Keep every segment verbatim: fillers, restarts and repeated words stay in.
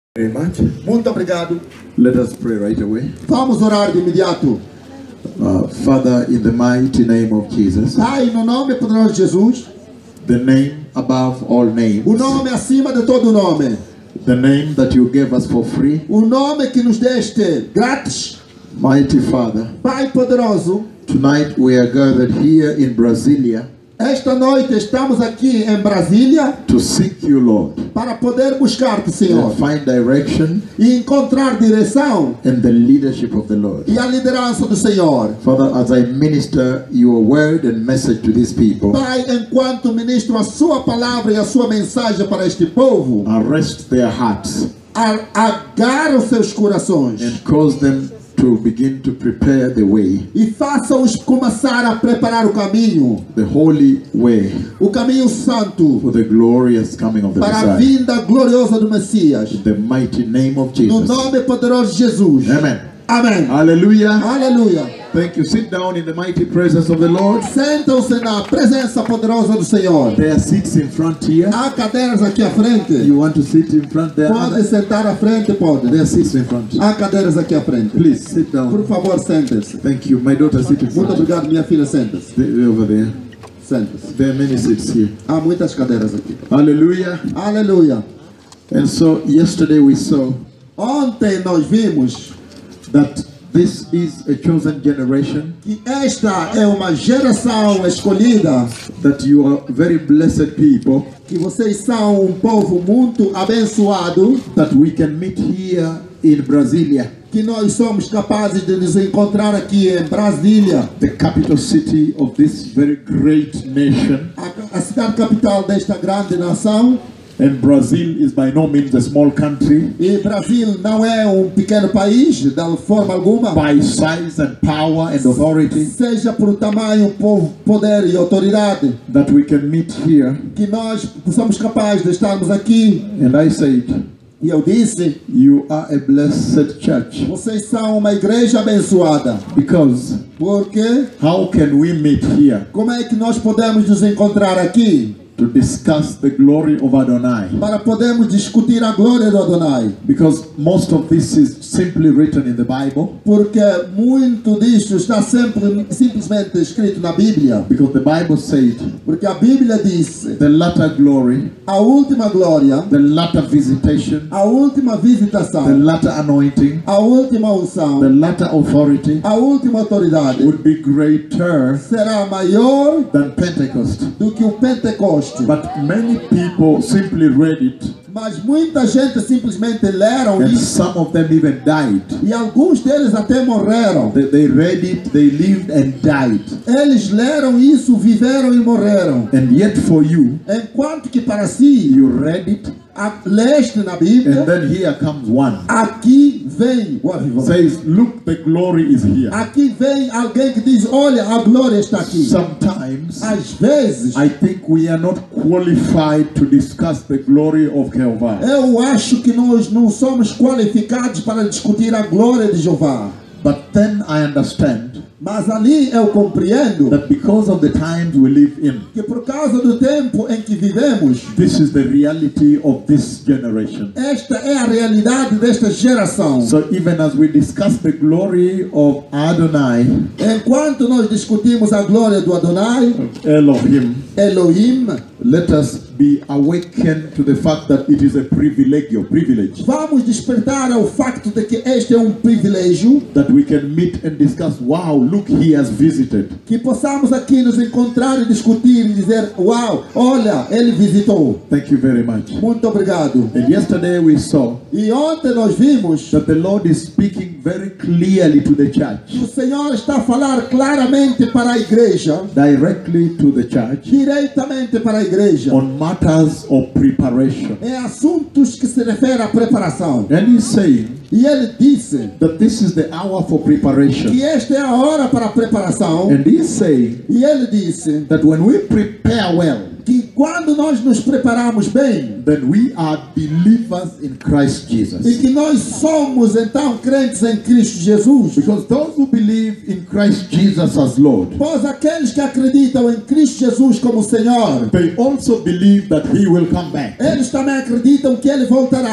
Very much. Muito obrigado. Let us pray right away. Vamos orar de imediato. Uh, Father, in the mighty name of Jesus, Pai, no nome poderoso de Jesus, the name above all names, o nome acima de todo nome, the name that you gave us for free, o nome que nos deste grátis, mighty Father, Pai poderoso. tonight we are gathered here in Brasilia Esta noite estamos aqui em Brasília to seek you, Lord, para poder buscar-te, Senhor, and find direction e encontrar direção and the leadership of the Lord. e a liderança do Senhor. Father, as I minister your word and message to these people, Pai, enquanto ministro a sua palavra e a sua mensagem para este povo, arrest their hearts a- agarra os seus corações and cause them to begin to prepare the way, e faça-os começar a preparar o caminho, the holy way o caminho santo, for the glorious coming of the para a Messiah. vinda gloriosa do Messias. In the mighty name of No Jesus. nome poderoso de Jesus. Amen. Amém. Hallelujah. Aleluia. Thank you. Sit down in the mighty presence of the Lord. Sentam-se na presença poderosa do Senhor. There are seats in front here. Há cadeiras aqui à frente. You want to sit in front there? Pode sentar à frente, pode. There are seats in front. Há cadeiras aqui à frente. Please sit Por down. favor, sentem-se. Thank you. My daughter sit in Muito front. obrigado, minha filha, senta-se. Stay over there. Senta-se. There are many seats here. Há muitas cadeiras aqui. Hallelujah. Aleluia. And so yesterday we saw Ontem nós vimos that this is a chosen generation, que esta é uma geração escolhida, that you are very blessed people, que vocês são um povo muito abençoado, that we can meet here in Brasilia, que nós somos capazes de nos encontrar aqui em Brasília, the capital city of this very great nation. a, a cidade capital desta grande nação. And Brazil is by no means a small country, E Brasil não é um pequeno país, de forma alguma, by size and power and authority, seja por tamanho, po- poder e autoridade, that we can meet here. que nós somos capazes de estarmos aqui. And I said, E eu disse, you are a blessed church, vocês são uma igreja abençoada, because porque how can we meet here como é que nós podemos nos encontrar aqui to discuss the glory of Adonai? para podermos discutir a glória do Adonai? Because most of this is simply written in the Bible, Porque muito disso está sempre, simplesmente escrito na Bíblia. because the Bible said Porque a Bíblia diz, the latter glory, a última glória, the latter visitation, a última the visitação, latter anointing, a última the unção, latter authority a última autoridade would be greater será maior than Pentecost. do que o Pentecoste. But many people simply read it, Mas muita gente simplesmente leram and isso some of them even died. e alguns deles até morreram. They, they read it, they lived and died. Eles leram isso, viveram e morreram. And yet for you, Enquanto que para si, you read it, a, leste na and Bíblia, then here comes one. aqui vem o avivamento. Says, look, the glory is here. Aqui vem alguém que diz, olha, a glória está aqui. Sometimes Às vezes, I think we are not qualified to discuss the glory of Jehovah. eu acho que nós não somos qualificados para discutir a glória de Jeová. But then I understand Mas ali eu compreendo that because of the times we live in, que por causa do tempo em que vivemos, this is the reality of this generation. esta é a realidade desta geração. So even as we discuss the glory of Adonai, Enquanto nós discutimos a glória do Adonai, Elohim, Elohim, let us be awakened to the fact that it is a privilegio, privilege, vamos despertar ao facto de que este é um privilégio, that we can meet and discuss, wow, look, he has visited. que possamos aqui nos encontrar e discutir e dizer, uau, olha, ele visitou. Thank you very much. Muito obrigado. And yesterday we saw E ontem nós vimos that the Lord is speaking very clearly to the que church, o Senhor está a falar claramente para a igreja, directly to the church, diretamente para a igreja, on matters of preparation. em assuntos que se referem à preparação. And he's saying E ele disse that this is the hour for preparation. que esta é a hora para a preparação. And he's saying E ele disse that when we prepare well, que quando nós nos preparamos bem, then we are believers in Christ e Jesus. que nós somos então crentes em Cristo Jesus, Because those who believe in Christ Jesus as Lord, pois aqueles que acreditam em Cristo Jesus como Senhor, they also believe that he will come back. eles também acreditam que Ele voltará.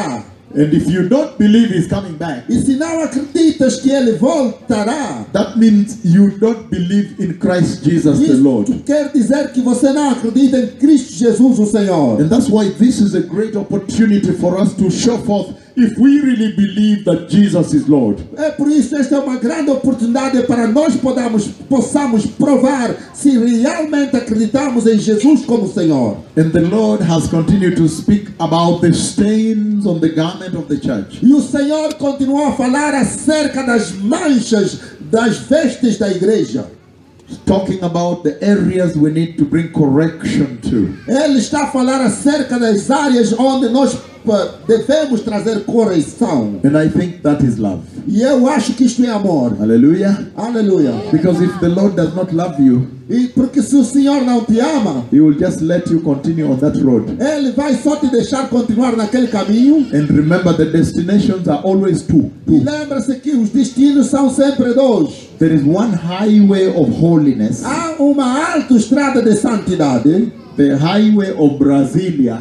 And if you don't believe he's coming back, E se não acreditas que ele voltará, that means you don't believe in Christ Jesus the Lord. isso quer dizer que você não acredita em Cristo Jesus, o Senhor. And that's why this is a great opportunity for us to show forth if we really believe that Jesus is Lord. É por isso esta é uma grande oportunidade para nós podamos, possamos provar se realmente acreditamos em Jesus como Senhor. And the Lord has continued to speak about the stains on the garment of the church. E o Senhor continuou a falar acerca das manchas das vestes da igreja. Talking about the areas we need to bring correction to. Ele está a falar acerca das áreas onde nós pa, devemos trazer correção. And I think that is love. E eu acho que isto é amor. Hallelujah. Aleluia. Because if the Lord does not love you, E porque se o Senhor não te ama, He will just let you continue on that road. Ele vai só te deixar continuar naquele caminho. And remember, the destinations are always two. E two. lembra-se que os destinos são sempre dois. There is one highway of holiness, Há uma autoestrada de santidade. the highway of Brasilia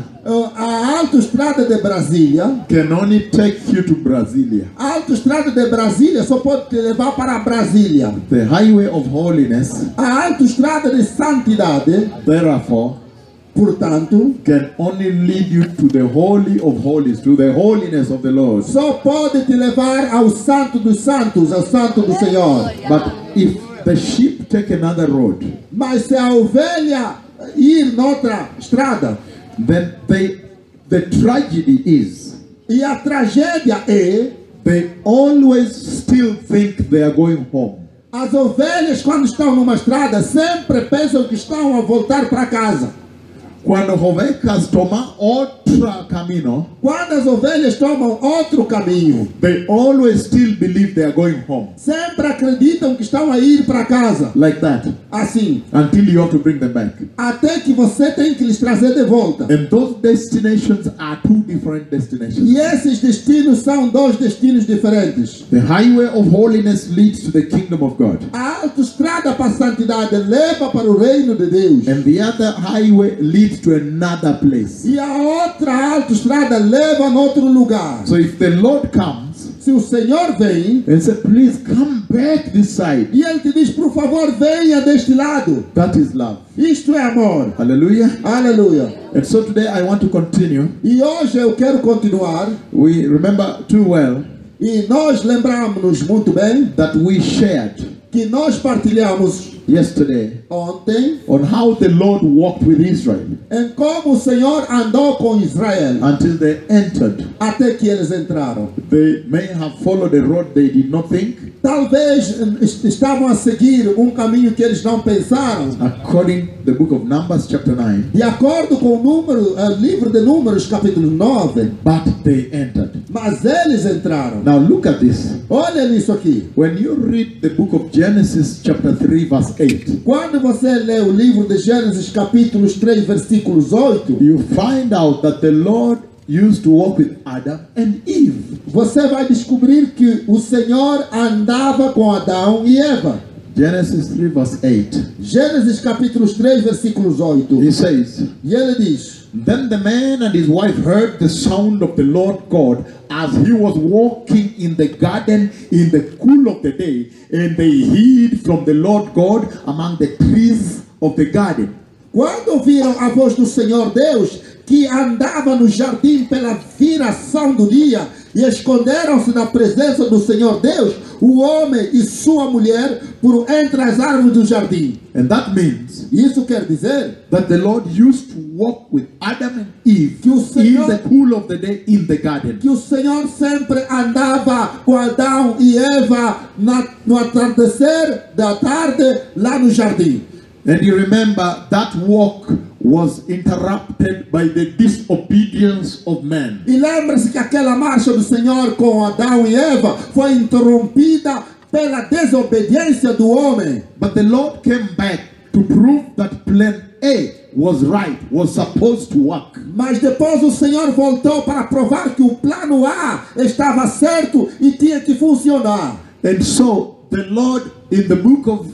A autoestrada de Brasília. can only take you to Brasilia. A autoestrada de Brasília só pode te levar para Brasília. The highway of holiness, A autoestrada de santidade, therefore, portanto, can only lead you to the holy of holies, to the holiness of the Lord. só pode te levar ao santo dos santos, ao santo do Senhor. But if the sheep take another road, Mas se a ovelha ir noutra estrada, then they, the tragedy is e a tragédia é, they always still think they are going home. as ovelhas quando estão numa estrada sempre pensam que estão a voltar para casa. Quando ovelhas tomam outro caminho, Quando as ovelhas tomam outro caminho, they always still believe they are going home. sempre acreditam que estão a ir para casa. Like that. Assim, Until you have to bring them back. até que você tem que lhes trazer de volta. And those destinations are two different destinations. E esses destinos são dois destinos diferentes. The highway of holiness leads to the kingdom of God. A autoestrada para a santidade leva para o reino de Deus. And the other highway leads to another place. E a outra autoestrada leva a outro lugar. So if the Lord comes Se o Senhor vem and says, please come back this side, e Ele te diz, por favor, venha deste lado. that is love. Isto é amor. Hallelujah. Aleluia. And so today I want to continue. E hoje eu quero continuar. We remember too well E nós lembramos muito bem that we shared que nós partilhamos yesterday ontem on how the Lord walked with Israel em como o Senhor andou com Israel until they entered. até que eles entraram. They may have followed a road they did not think, Talvez eh, est- estavam a seguir um caminho que eles não pensaram. according to the book of Numbers chapter nine, De acordo com o número, eh, livro de Números, capítulo nove. but they entered. Mas eles entraram. Now look at this. Olha nisso aqui. When you read the book of Genesis chapter three verse eight, Quando você lê o livro de Gênesis, capítulos três, versículos oito, you find out that the Lord used to walk with Adam and Eve. você vai descobrir que o Senhor andava com Adão e Eva. Genesis three verse eight. Gênesis, capítulos três, versículos oito. He says, E ele diz: then the man and his wife heard the sound of the Lord God as he was walking in the garden in the cool of the day, and they hid from the Lord God among the trees of the garden. Quando ouviram a voz do Senhor Deus, que andava no jardim pela viração do dia, e esconderam-se na presença do Senhor Deus, o homem e sua mulher, por entre as árvores do jardim. And that means Isso quer dizer that the Lord used to walk with Adam and Eve que o in Senhor, the cool of the day in the garden. que o Senhor sempre andava com Adão e Eva na, no atardecer da tarde lá no jardim. And you remember that walk was interrupted by the disobedience of man. E lembre-se que aquela marcha do Senhor com Adão e Eva foi interrompida pela desobediência do homem. But the Lord came back to prove that plan A was right, was supposed to work. Mas depois o Senhor voltou para provar que o plano A estava certo e tinha que funcionar. And so the Lord in the book of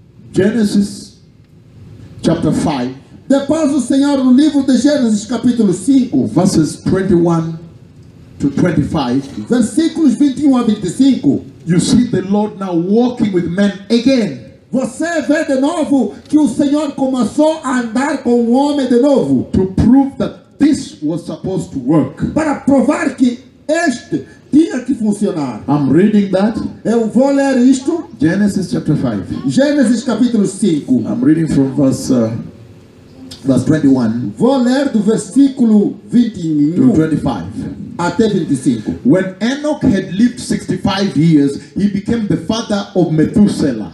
Genesis chapter five, Depois o Senhor no livro de Gênesis capítulo cinco, verses twenty-one to twenty-five, versículos vinte e um a vinte e cinco, you see the Lord now walking with men again. você vê de novo que o Senhor começou a andar com o homem de novo, To prove that this was supposed to work. para provar que este tinha que funcionar. I'm reading that. Eu vou ler isto, Genesis chapter five. Gênesis capítulo cinco. I'm reading from verse uh, verse twenty-one Vou ler do versículo vinte e to um twenty-five. até vinte e cinco. When Enoch had lived sixty-five years, he became the father of Methuselah.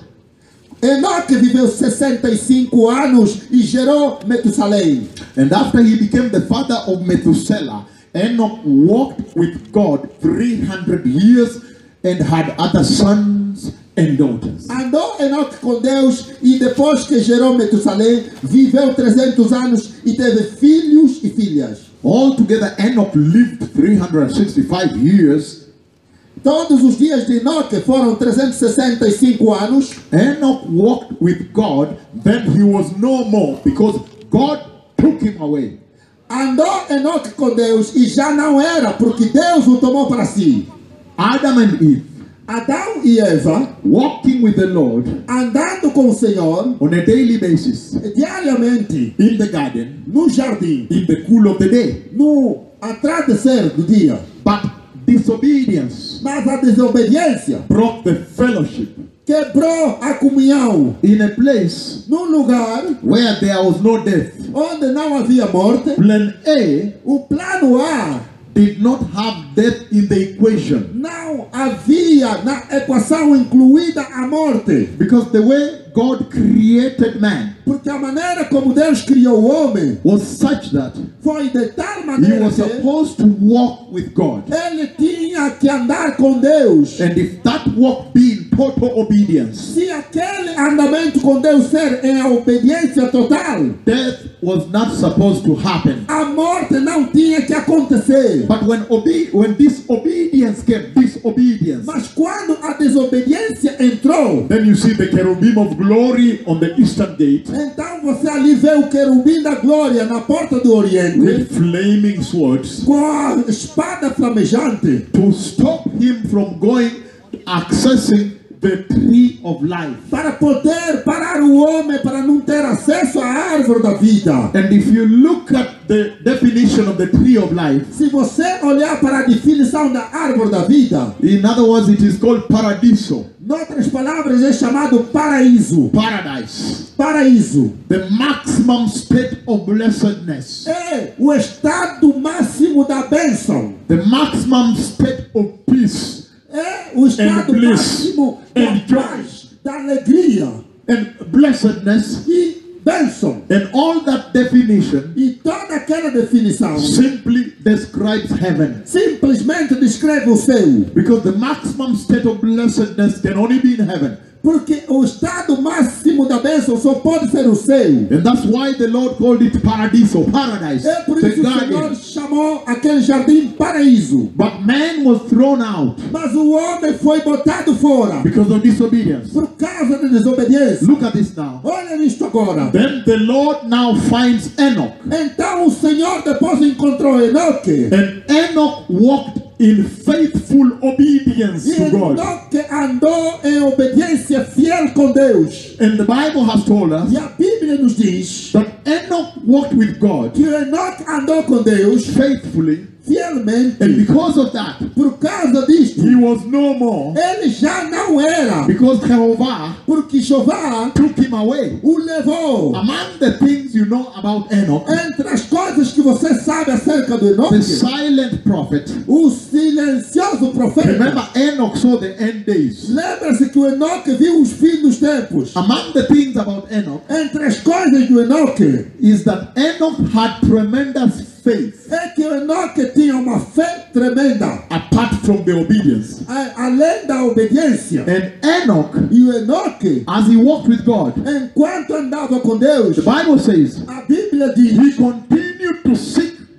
Enoque viveu sessenta e cinco anos e gerou Metusalém. And after he became the father of Methuselah, Enoch walked with God three hundred years and had other sons and daughters. Andou Enoque com Deus e depois que gerou Metusalém, viveu trezentos anos e teve filhos e filhas. Altogether, Enoch lived three hundred sixty-five years. Todos os dias de Enoque foram trezentos e sessenta e cinco anos. Enoch walked with God, then he was no more because God took him away. Andou Enoque com Deus e já não era, porque Deus o tomou para si. Adam and Eve, Adão e Eva, walking with the Lord andando com o Senhor on a daily basis diariamente in the garden, no jardim, in the cool of the day. no atardecer do dia. But disobedience Mas a desobediência broke the fellowship quebrou a comunhão in a place num lugar where there was no death. onde não havia morte. Plan A O plano A did not have death in the equation não havia na equação incluída a morte, because the way God created man porque a maneira como Deus criou o homem was such that foi de tal he maneira was que supposed to walk with God. ele tinha que andar com Deus. And if that walk be in total obedience, Se aquele andamento com Deus ser em obediência total, death was not supposed to happen. a morte não tinha que acontecer. But when obe- when disobedience came, disobedience, Mas quando a desobediência entrou, then you see the cherubim of glory on the eastern gate então você ali vê o querubim da glória na porta do Oriente with flaming swords com a espada flamejante to stop him from going, accessing the tree of life. para poder parar o homem para não ter acesso à árvore da vida. And if you look at the definition of the tree of life, Se você olhar para a definição da árvore da vida, in other words, it is called paradiso, em outras palavras é chamado paraíso. paradise, Paraíso the maximum state of blessedness, é o estado máximo da bênção, the maximum state of peace é o estado And bliss. máximo And da joy. paz, da alegria and blessedness. e bênção. And all that definition E toda aquela definição simply describes heaven, simplesmente descreve o céu, because the maximum state of blessedness can only be in heaven. porque o estado máximo da bênção só pode ser o céu. And that's why the Lord called it paradiso, paradise, É por the isso que o Senhor garden. chamou aquele jardim paraíso. But man was thrown out Mas o homem foi botado fora because of disobedience. por causa da desobediência. Look at this now. Olha nisto agora. Then the Lord now finds Enoch, Então o Senhor depois encontrou Enoque. and Enoch walked in faithful obedience E to God. Enoque andou em obediência fiel com Deus. And the Bible has told us E a Bíblia nos diz that Enoch walked with God que Enoque andou com Deus faithfully, fielmente. and because of that, Por causa disto, he was no more, ele já não era, because Jehovah porque Jeová took him away. o levou. Among the things you know about Enoch, Entre as coisas que você sabe acerca do the Enoque, silent prophet. o silencioso profeta. Remember, Enoch saw the end days. Lembra-se que o Enoque viu os fins dos tempos. Among the things about Enoch Entre as coisas do Enoque is that Enoch had tremendous faith é que o Enoque tinha uma fé tremenda, apart from the obedience. a- além da obediência. And Enoch, E o Enoque, as he walked with God, enquanto andava com Deus, the Bible says a Bíblia diz he continued to seek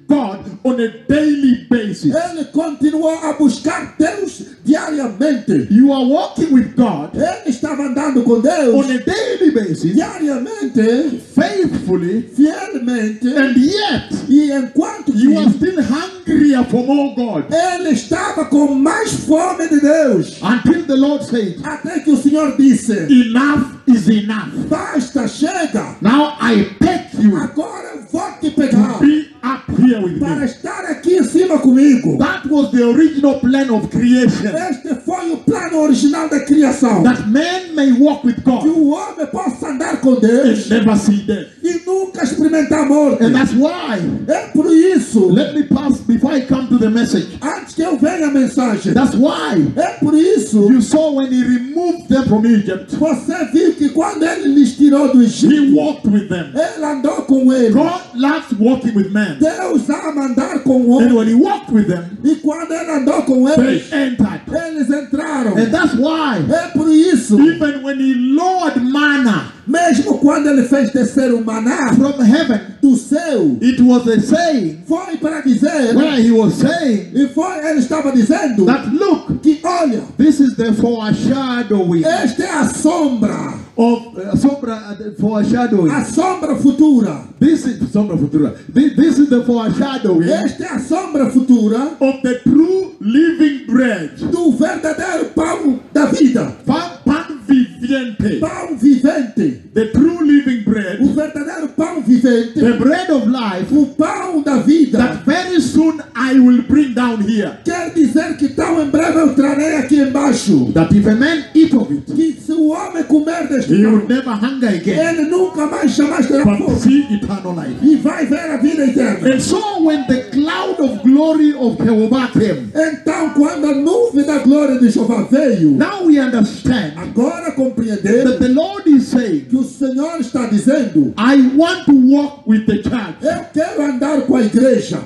God on a daily basis. Ele continuou a buscar Deus diariamente. You are walking with God Ele estava andando com Deus on a daily basis, diariamente, faithfully, fielmente, and yet e enquanto que you are still hungrier for more God. ele estava com mais fome de Deus, Until the Lord said, até que o Senhor disse: enough is enough. basta, chega, Now I take you agora eu vou te to pegar be up here with para me. estar aqui em cima comigo. That was the original plan of creation. Este foi o plano original da criação, That man may walk with que God o homem possa andar com Deus and never see death. e nunca experimentar a morte. And that's why, É por isso, let me pass before I come to the message. antes que eu venha a mensagem, That's why é por isso, you saw when he removed them from Egypt, você viu que quando ele lhes tirou do he Egito, walked with them. ele andou com eles. God loves walking with men. Deus ama andar com o And homem. when he walked with them, E quando ele andou com they eles, entered. eles entraram. And that's why, É por isso, even when he lowered manna mesmo quando ele fez descer o maná from heaven, do céu, it was a saying foi para dizer, where he was saying e foi, ele estava dizendo, that, look, que olha, this is the foreshadowing esta é a sombra, of uh, sombra, uh, foreshadowing. a sombra futura. This is sombra futura. This, this is the foreshadowing Esta é a sombra futura of the true living bread. do verdadeiro pão da vida, Pan, pan viviente. pão vivente, The true living o bread. verdadeiro pão vivente, The bread of life o pão da vida. that very soon I will bring down here. Quer dizer que tão em breve eu trarei aqui embaixo, That if a man eat of it, que se o homem comer deste he will pão, never hunger again, ele nunca mais jamais terá but fome see eternal life. e vai ver a vida eterna. And so when the cloud of glory of Jehovah came, Então, quando a nuvem da glória de Jeová veio, now we understand agora compreender that the Lord is saying, que o Senhor está dizendo: I want to walk with the church. eu quero andar com a igreja,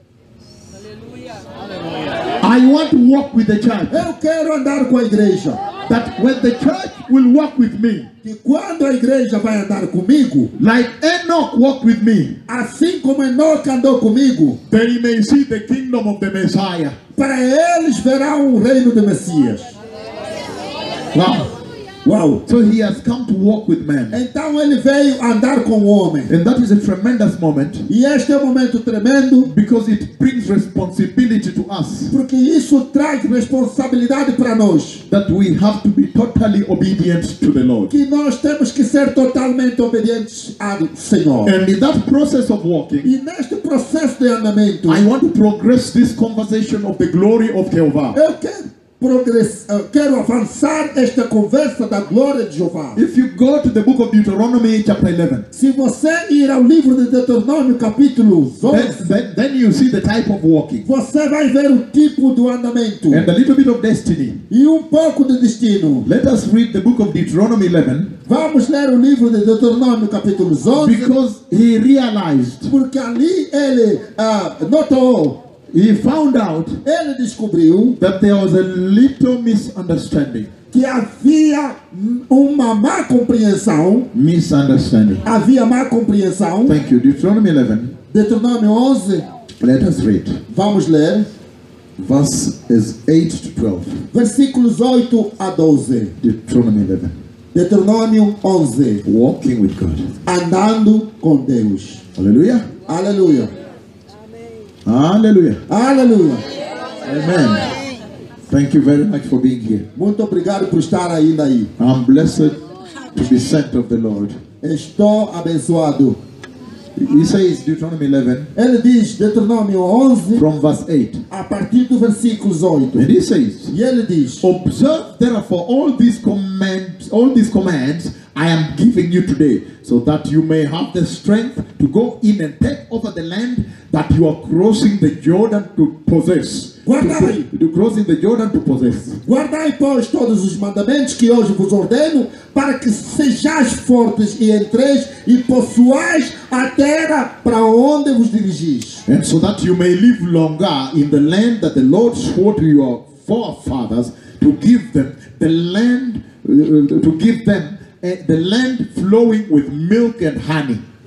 I want to walk with the church. eu quero andar com a igreja. That when the church will walk with me, Que quando a igreja vai andar comigo, like Enoch walked with me, assim como Enoque andou comigo, they may see the kingdom of the Messiah. para eles verão o reino de Messias. Wow. Uau! So he has come to walk with men. Então ele veio andar com o homem. And that is a tremendous moment E este é um momento tremendo, because it brings responsibility to us porque isso traz responsabilidade para nós. that we have to be totally obedient to the Lord. Que nós temos que ser totalmente obedientes ao Senhor. And in that process of walking, E neste processo de andamento, I want to progress this conversation of the glory of Jehovah. eu quero, progress, eu quero avançar esta conversa da glória de Jeová. If you go to the book of Deuteronomy chapter eleven, Se você ir ao livro de Deuteronômio capítulo then, onze, then, then you see the type of walking você vai ver o tipo do andamento and a little bit of destiny. e um pouco de destino. Let us read the book of Deuteronomy eleven Vamos ler o livro de Deuteronômio capítulo onze, because he realized, porque ali ele ah, notou, he found out ele descobriu that there was a little misunderstanding. que havia uma má compreensão, Misunderstanding. havia má compreensão. Thank you. Deuteronomy eleven. Deuteronômio onze, Let us read. vamos ler, Verses eight to twelve. versículos oito a doze. Deuteronomy eleven. Deuteronômio onze, Walking with God. andando com Deus. Hallelujah. Aleluia, Hallelujah. aleluia. Amen. Thank you very much for being here. Muito obrigado por estar ainda aí. I'm blessed to be sent of the Lord. Estou abençoado. He says, Deuteronomy eleven, Ele diz, Deuteronômio onze, from verse eight. a partir do versículo oito. And he says, E ele diz: observe therefore all these commands, all these commands I am giving you today, so that you may have the strength to go in and take over the land that you are crossing the Jordan to possess. Guardai. To, to crossing the Jordan to possess. Guardai, pois, todos os mandamentos que hoje vos ordeno, para que sejais fortes e entreis e possuais a terra para onde vos dirigis. And so that you may live longer in the land that the Lord swore to your forefathers to give them, the land, uh, to give them, uh, the land flowing with milk and honey.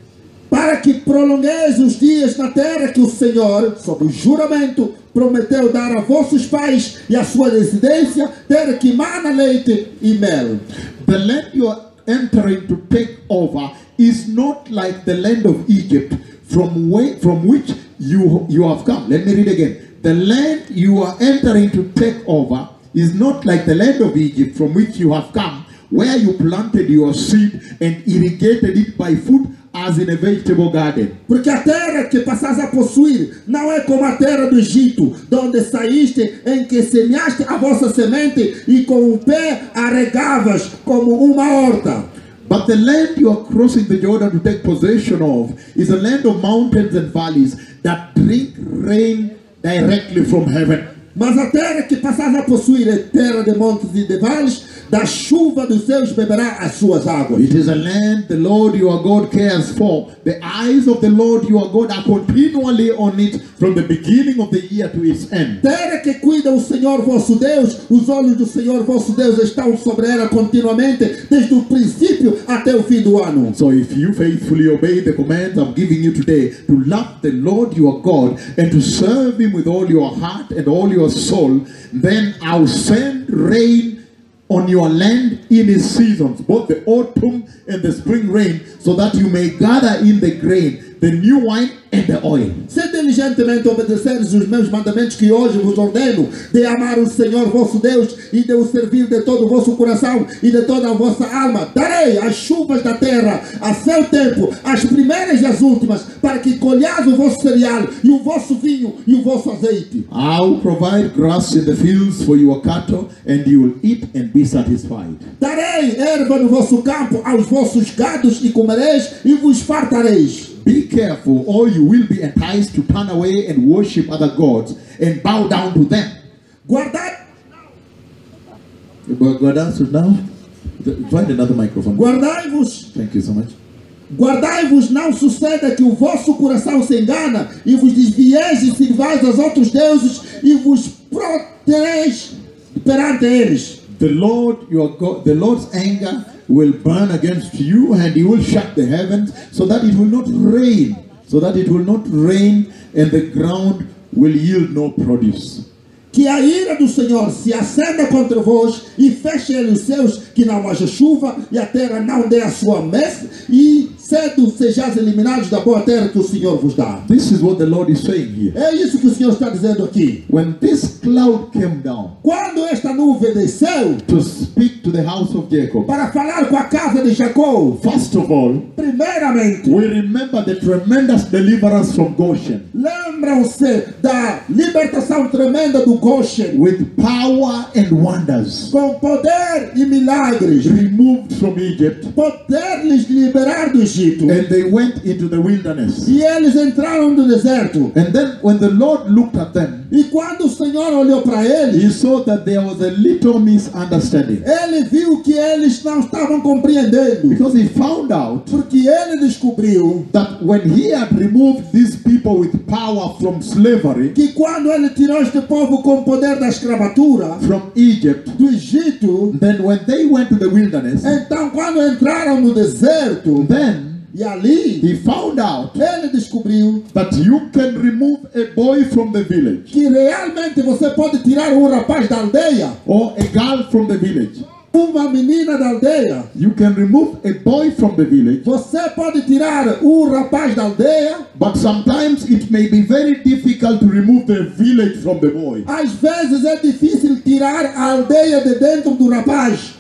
para que prolongueis os dias na terra que o Senhor, sob juramento, prometeu dar a vossos pais e a sua descendência, terra que mana leite e mel. The land you are entering to take over is not like the land of Egypt from, way, from which you, you have come. Let me read again. The land you are entering to take over is not like the land of Egypt from which you have come, where you planted your seed and irrigated it by foot as in a vegetable garden. Porque a terra que passas a possuir não é como a terra do Egito, de onde saíste, em que semeaste a vossa semente e com o pé a regavas como uma horta. But the land you are crossing the Jordan to take possession of is a land of mountains and valleys that drink rain directly from heaven. Mas a terra que passas a possuir é terra de montes e de vales, da chuva dos céus beberá as suas águas. It is a land the Lord your God cares for. The eyes of the Lord your God are continually on it from the beginning of the year to its end. Terra que cuida o Senhor vosso Deus, os olhos do Senhor vosso Deus estão sobre ela continuamente, desde o princípio até o fim do ano. So if you faithfully obey the commands I'm giving you today to love the Lord your God and to serve him with all your heart and all your soul, then I'll send rain on your land in its seasons, both the autumn and the spring rain, so that you may gather in the grain, the new wine and the oil. Se diligentemente obedeceres os meus mandamentos que hoje vos ordeno, de amar o Senhor vosso Deus e de o servir de todo o vosso coração e de toda a vossa alma, darei as chuvas da terra a seu tempo, as primeiras e as últimas, para que colhais o vosso cereal e o vosso vinho e o vosso azeite. I'll provide grass in the fields for your cattle, and you will eat and be satisfied. Darei erva no vosso campo aos vossos gados e comereis e vos fartareis. Be careful, or you will be enticed to turn away and worship other gods and bow down to them. Guardai, God, now, find another microphone. guardai-vos, Thank you so much. guardai-vos, não suceda que o vosso coração se engana e vos desvieis e sirvais aos outros deuses e vos protereis perante eles. The Lord your God, the Lord's anger will burn against you, and he will shut the heavens so that it will not rain, so that it will not rain, and the ground will yield no produce. Que a ira do Senhor se acenda contra vós e feche ele os céus, que não haja chuva e a terra não dê a sua messe, e cedo sejais eliminados da boa terra que o Senhor vos dá. This is what the Lord is saying here. É isso que o Senhor está dizendo aqui. When this cloud came down Quando esta nuvem desceu to speak to the house of Jacob, para falar com a casa de Jacó, first of all, primeiramente, we remember the tremendous deliverance from Goshen lembram-se da libertação tremenda do Goshen, with power and wonders, com poder e milagres, removed from Egypt, poder-lhes liberar do Egito. and they went into the wilderness. E eles entraram no deserto. And then when the Lord looked at them, E quando o Senhor olhou para eles, he saw that there was a little misunderstanding, ele viu que eles não estavam compreendendo. because he found out Porque ele descobriu that when he had removed these people with power from slavery, que quando ele tirou este povo com o poder da escravatura from Egypt, do Egito, then when they went to the wilderness, então quando entraram no deserto, then e ali he found out ele descobriu that you can remove a boy from the village que realmente você pode tirar um rapaz da aldeia, or a girl from the village. uma menina da aldeia. You can remove a boy from the village, Você pode tirar um rapaz da aldeia. but sometimes it may be very difficult to remove the village from the boy. Às vezes é difícil tirar a aldeia de dentro do rapaz.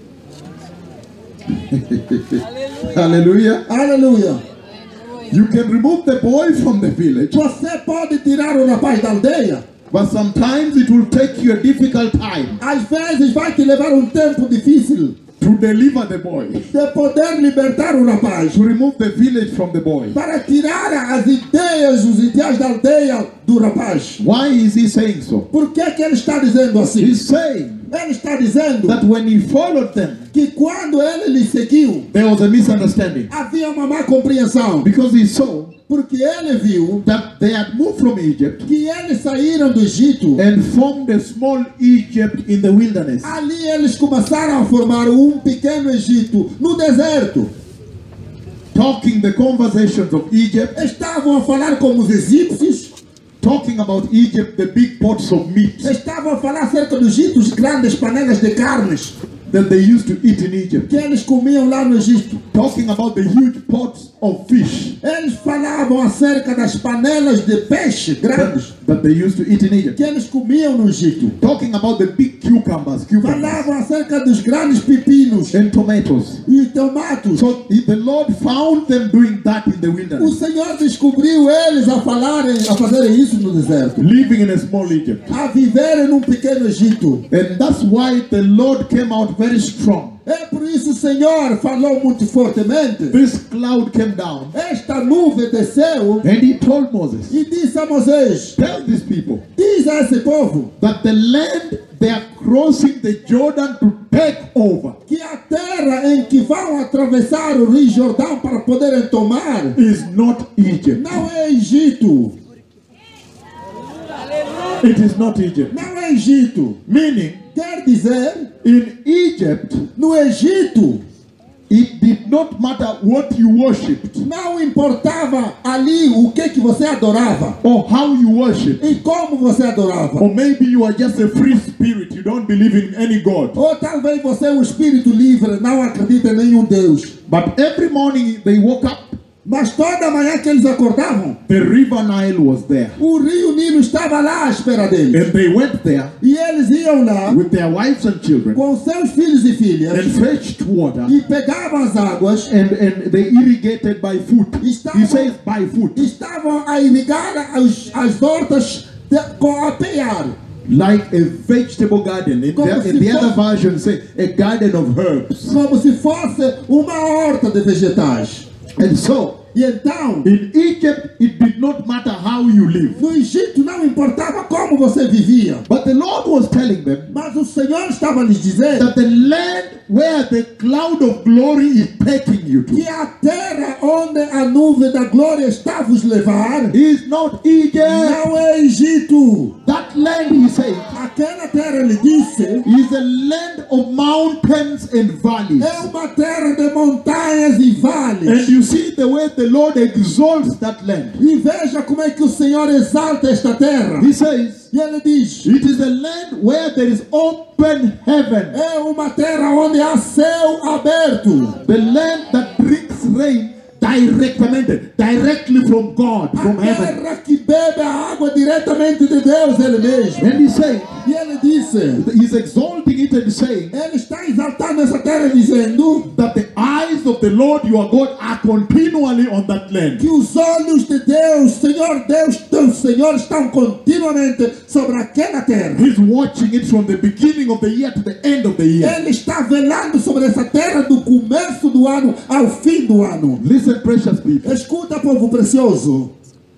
Hallelujah. Aleluia. You can remove the boy from the village, Você pode tirar o rapaz da aldeia. but sometimes it will take you a difficult time Às vezes vai te levar um tempo difícil to deliver the boy, de poder libertar o rapaz. to remove the village from the boy. Para tirar as ideias, os ideais da aldeia do rapaz. Why is he saying so? Por que que ele está dizendo assim? He's saying Ele está dizendo that when he followed them, que quando ele lhe seguiu, there was a misunderstanding, havia uma má compreensão. because he saw Porque ele viu that they had moved from Egypt que eles saíram do Egito. and formed a small Egypt in the wilderness. Ali eles começaram a formar um pequeno Egito no deserto. talking the conversations of Egypt, estavam a falar como os egípcios, talking about Egypt, the big pots of meat estavam a falar acerca do Egito, as grandes panelas de carnes that they used to eat in Egypt, que eles comiam lá no Egito. talking about the huge pots of fish Eles falavam acerca das panelas de peixe grandes that, that they used to eat in Egypt, que eles comiam no Egito. talking about the big cucumbers, cucumbers Falavam acerca dos grandes pepinos and tomatoes. e tomatos. So he- the Lord found them doing that in the O wilderness, Senhor descobriu eles a falarem, a fazerem isso no deserto, living in a small Egypt. a viverem num pequeno Egito. And that's why the Lord came out very strong. É por isso o Senhor falou muito fortemente. This cloud came down Esta nuvem desceu and he told Moses, e disse a Moisés: tell these people diz a esse povo that the land they are crossing the Jordan to take over que a terra em que vão atravessar o Rio Jordão para poderem tomar is not Egypt. não é Egito. It is not Egypt. Não é Egito. Meaning, Quer dizer, in Egypt, no Egito it did not matter what you worshipped não importava ali o que que você adorava or how you worshipped. e como você adorava. Or maybe you are just a free spirit. You don't believe in any God. Ou talvez você é um espírito livre, não acredita em nenhum Deus. But every morning they woke up, Mas toda manhã que eles acordavam, the river Nile was there. o rio Nilo estava lá à espera deles. And they went there E eles iam lá with their wives and children com seus filhos e filhas and fetched water e pegavam as águas, and, and they irrigated by foot. He says by foot. estavam a irrigar as, as hortas de, com a pear, Like a vegetable garden. In Como the, se in the other fosse- version say a garden of herbs. como se fosse uma horta de vegetais. And so E então, in Egypt it did not matter how you live. no Egito não importava como você vivia, But the Lord was telling them mas o Senhor estava lhes dizendo that the land where the cloud of glory is taking you que to a terra onde a nuvem da glória está vos levar is not Egypt. não é Egito. That land, he said, Aquela terra, ele disse, is a land of mountains and valleys. é uma terra de montanhas e vales. And you see the way the Lord exalts that land. E veja como é que o Senhor exalta esta terra. He says, E ele diz, it is a land where there is open heaven. é uma terra onde há céu aberto. The land that drinks rain directamente, directly from God, A from heaven. terra que bebe a água diretamente de Deus, ele mesmo. And he said, E ele disse, he's exalting it and saying ele está exaltando essa terra dizendo that the eyes of the Lord your God are continually on that land. que os olhos de Deus, Senhor Deus, teu Senhor, estão continuamente sobre aquela terra. He's watching it from the beginning of the year to the end of the year. Ele está velando sobre essa terra do começo do ano ao fim do ano. Listen, precious people. Escuta, povo precioso.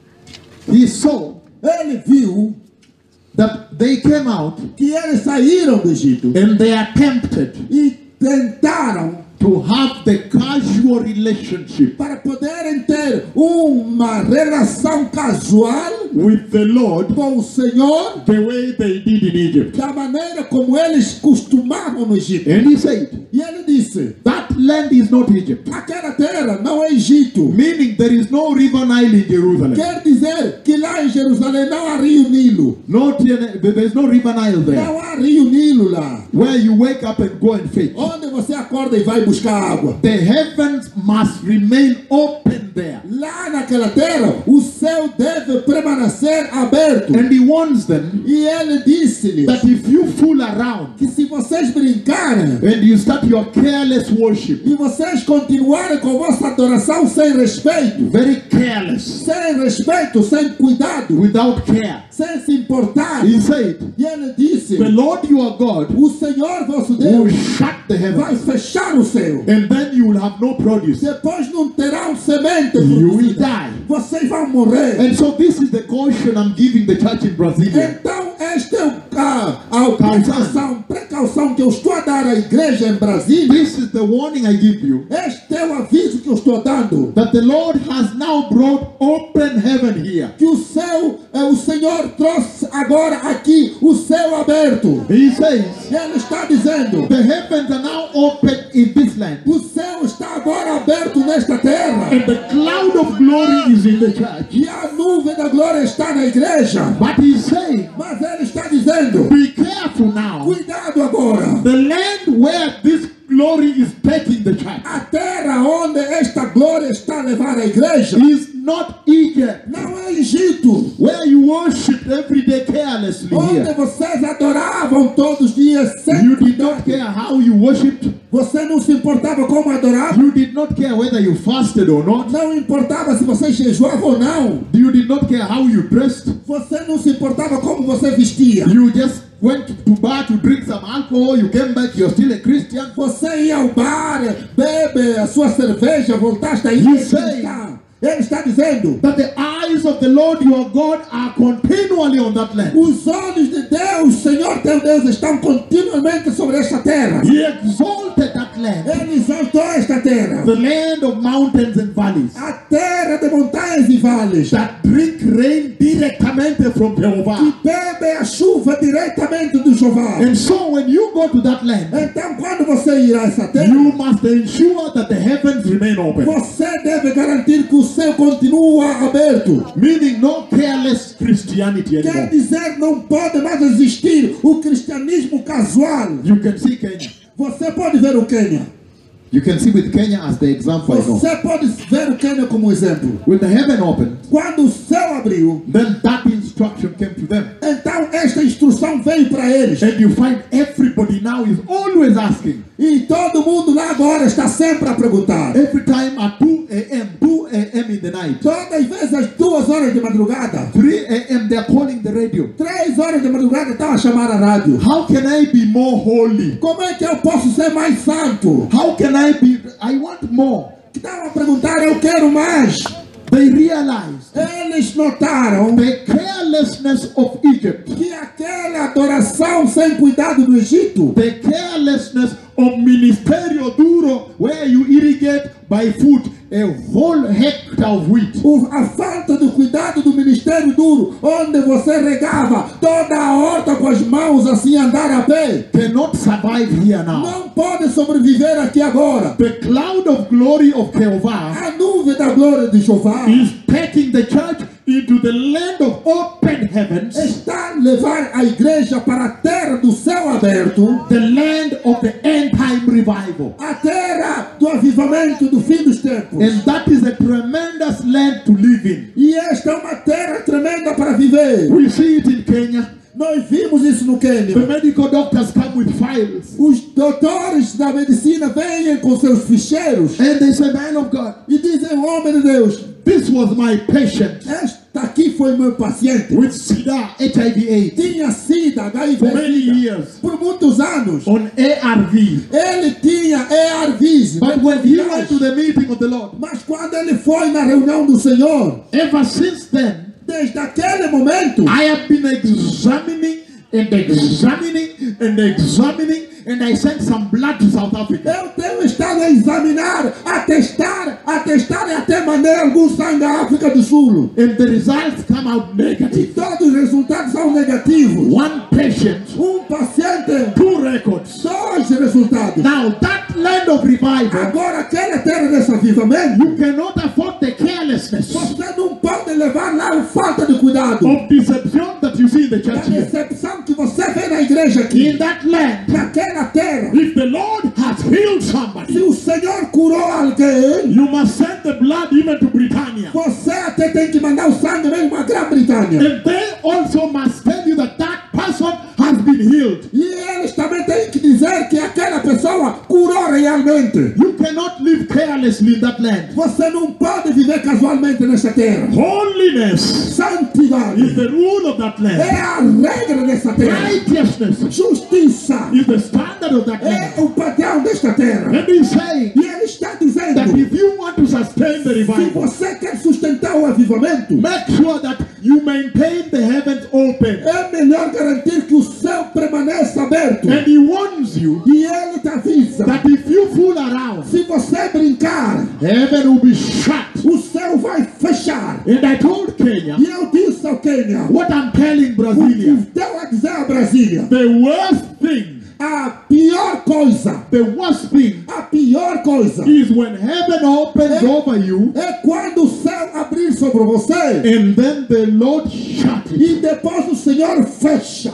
He saw Ele viu that they came out que eles saíram do Egito and they attempted e tentaram to have the casual relationship para poderem ter uma relação casual with the Lord com o Senhor the way they did in Egypt. da maneira como eles costumavam no Egito. And he said, E ele disse, that land is not Egypt. aquela terra não é Egito. Meaning there is no river Nile in Jerusalem. Quer dizer que lá em Jerusalém não há rio Nilo. Not, there is no river Nile there. Não há rio Nilo lá, Where you wake up and go and fetch. onde você acorda e vai buscar água. The heavens must remain open there. Lá naquela terra, o céu deve permanecer aberto. And he warns them E ele disse-lhes that if you fool around que se vocês brincarem and you start your careless worship, e vocês continuarem com vossa adoração sem respeito, very careless, sem respeito, sem cuidado, without care, sem se importar, he said, e ele disse, the Lord your God o Senhor vosso will Deus shut the vai heavens, fechar o céu. and then you will have no produce. Depois não terão semente. You will produzida. die. Vocês vão morrer. And so this is the caution I'm giving the church in Brasilia. Então, esta é a, a precaução, precaução que eu estou a dar à igreja em Brasília. This is the warning I give you, Este é o aviso que eu estou dando. that the Lord has now brought open heaven here. Que o céu, eh, o Senhor trouxe agora aqui o céu aberto. He says, Ele está dizendo: the heavens are now open in this land, o céu está agora aberto nesta terra. and the cloud of glory is in the church. E a nuvem da glória está na igreja. But he's saying, Mas ele está dizendo: be careful now. cuidado agora. The land where this glory is taking the church A terra onde esta glória está a levar a igreja is not Egypt, não é Egito, where you worship every day carelessly onde here. vocês adoravam todos os dias sem You did cuidado. not care how you worshipped. Você não se importava como adorava. You did not care whether you fasted or not. Não importava se você jejuava ou não. You did not care how you dressed. Você não se importava como você vestia. You just went to bar to drink some alcohol. You came back, you're still a Christian. Você ia ao bar, bebe a sua cerveja, voltaste aí. You Ele say- está, ele está dizendo: That the eyes of the Lord your God are continually on that land. os olhos de Deus, Senhor teu Deus, estão continuamente sobre esta terra. He exalted that land, Ele exaltou esta terra, the land of mountains and valleys, a terra de montanhas e vales, that drink rain directamente from que Jehovah. bebe a chuva diretamente do Jeová. And so when you go to that land, Então, quando você irá a essa terra, you must ensure that the heavens remain open. você deve garantir que o céu continua aberto. Meaning no careless Christianity Quer anymore. dizer, não pode mais existir o cristianismo casual. You can see Kenya. Você pode ver o Quênia. You can see with Kenya as the example I know. Você pode ver o Quênia como exemplo. When the heaven opened, Quando o céu abriu, then that instruction came to them. então esta instrução veio para eles. And you find everybody now is always asking. E todo mundo lá agora está sempre a perguntar. Every time at two a m, two a m in the night, Todas as vezes às duas horas de madrugada, three a m they are calling the radio. três horas de madrugada estão a chamar a rádio. How can I be more holy? Como é que eu posso ser mais santo? How can I be? I want more. Estavam a perguntar, eu quero mais. They realized Eles notaram the carelessness of Egypt, que aquela adoração sem cuidado do Egito, the carelessness of ministerial duro, where you irrigate by foot a whole hectare of wheat. o- a falta de cuidado do ministério duro, onde você regava toda a horta com as mãos assim andar a pé, Cannot survive here now. não pode sobreviver aqui agora. The cloud of glory of Jehovah A nuvem da glória de Jeová is taking the church into the land of open heavens, está a levar a igreja para a terra do céu aberto, the land of the end time revival. a terra do avivamento do fim dos tempos. And that is a tremendous land to live in. E esta é uma terra tremenda para viver. We see it in Kenya. Nós vimos isso no The Quênia. medical doctors come with files Os doutores da medicina vêm com seus ficheiros and they say, man of God, e dizem, homem de Deus, this was my patient esta aqui foi meu paciente. with SIDA, H I V AIDS, Tinha SIDA, H I V, for many SIDA, years por muitos anos. on A R V. Ele tinha E R Vs. But when he went to the meeting of the Lord, Mas quando ele foi na reunião do Senhor, ever since then, desde aquele momento, I have been examining and examining and examining, and I sent some blood to South Africa. eu tenho estado a examinar, a testar, a testar e até mandei algum sangue à África do Sul. And the results come out E negative. todos os resultados são negativos. One patient, Um paciente, two records. dois resultados. Now that land of revival, Agora, aquela terra desse avivamento, you cannot afford the carelessness você não pode levar lá a falta de cuidado. of deception that you see in the A church here. decepção que você vê na igreja aqui, In that land, naquela terra. if the Lord has healed somebody, Se o Senhor curou alguém, you must send the blood even to Britannia. você até tem que mandar o sangue mesmo à Grã-Bretanha. And they also must tell you that that person has been healed. E eles também têm que dizer que aquela pessoa curou realmente. You cannot live carelessly in that land. Você não pode viver casualmente nessa terra. Holiness Santidade is the rule of that é land. a regra dessa terra. Righteousness Justiça is the standard of that é land. o padrão desta terra. And he's saying E ele está that dizendo, if you want to sustain the se revival, você quer sustentar o avivamento, make sure that you maintain the heavens open. é melhor garantir que o céu permaneça aberto. And he warns you E ele te avisa, that if you fool around, se você brincar, heaven will be shut. o céu vai fechar. And I told Kenya, E eu disse ao Quênia, what I'm telling o que Brasilia, deu a dizer a Brasília, the worst thing, a pior coisa, the worst thing a pior coisa, is when heaven opens over you é quando o céu abrir sobre você and then the Lord shut it. e depois o Senhor fecha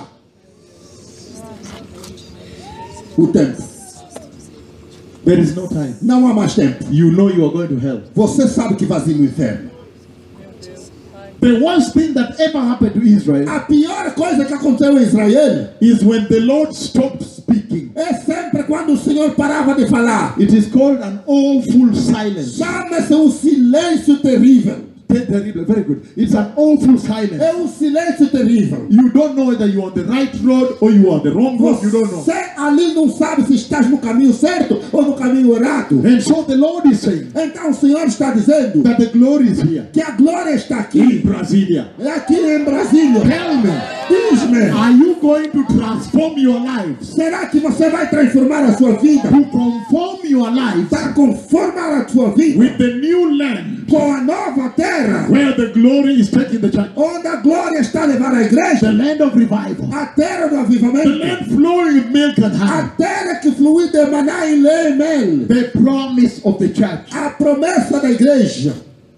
o tempo. There is no time. Não há mais tempo. You know you are going to hell. Você sabe que vai ir no inferno. The worst thing that ever happened to Israel A pior coisa que aconteceu em Israel is when the Lord stopped speaking. é sempre quando o Senhor parava de falar. It is called an awful silence. Chama-se um silêncio terrível. Ter- Terrible, very good. It's an awful silence. É um silêncio terrível. You don't know whether you're on the right road or you are on the wrong road. You don't know. Você ali não sabe se estás no caminho certo ou no caminho errado. And so the Lord is saying Então o Senhor está dizendo that the glory is here que a glória está in aqui. Brasilia. É aqui em Brasília. Tell me, Diz-me, are you going to transform your lives será que você vai transformar a sua vida to conform your lives para conformar a sua vida with the new land com a nova terra, where the glory is taking the church? onde a glória está a levar a The igreja, land of revival. a terra do The avivamento, land flowing with milk and a honey. terra que flui de maná e lei e mel, The promise of the church. a promessa da igreja.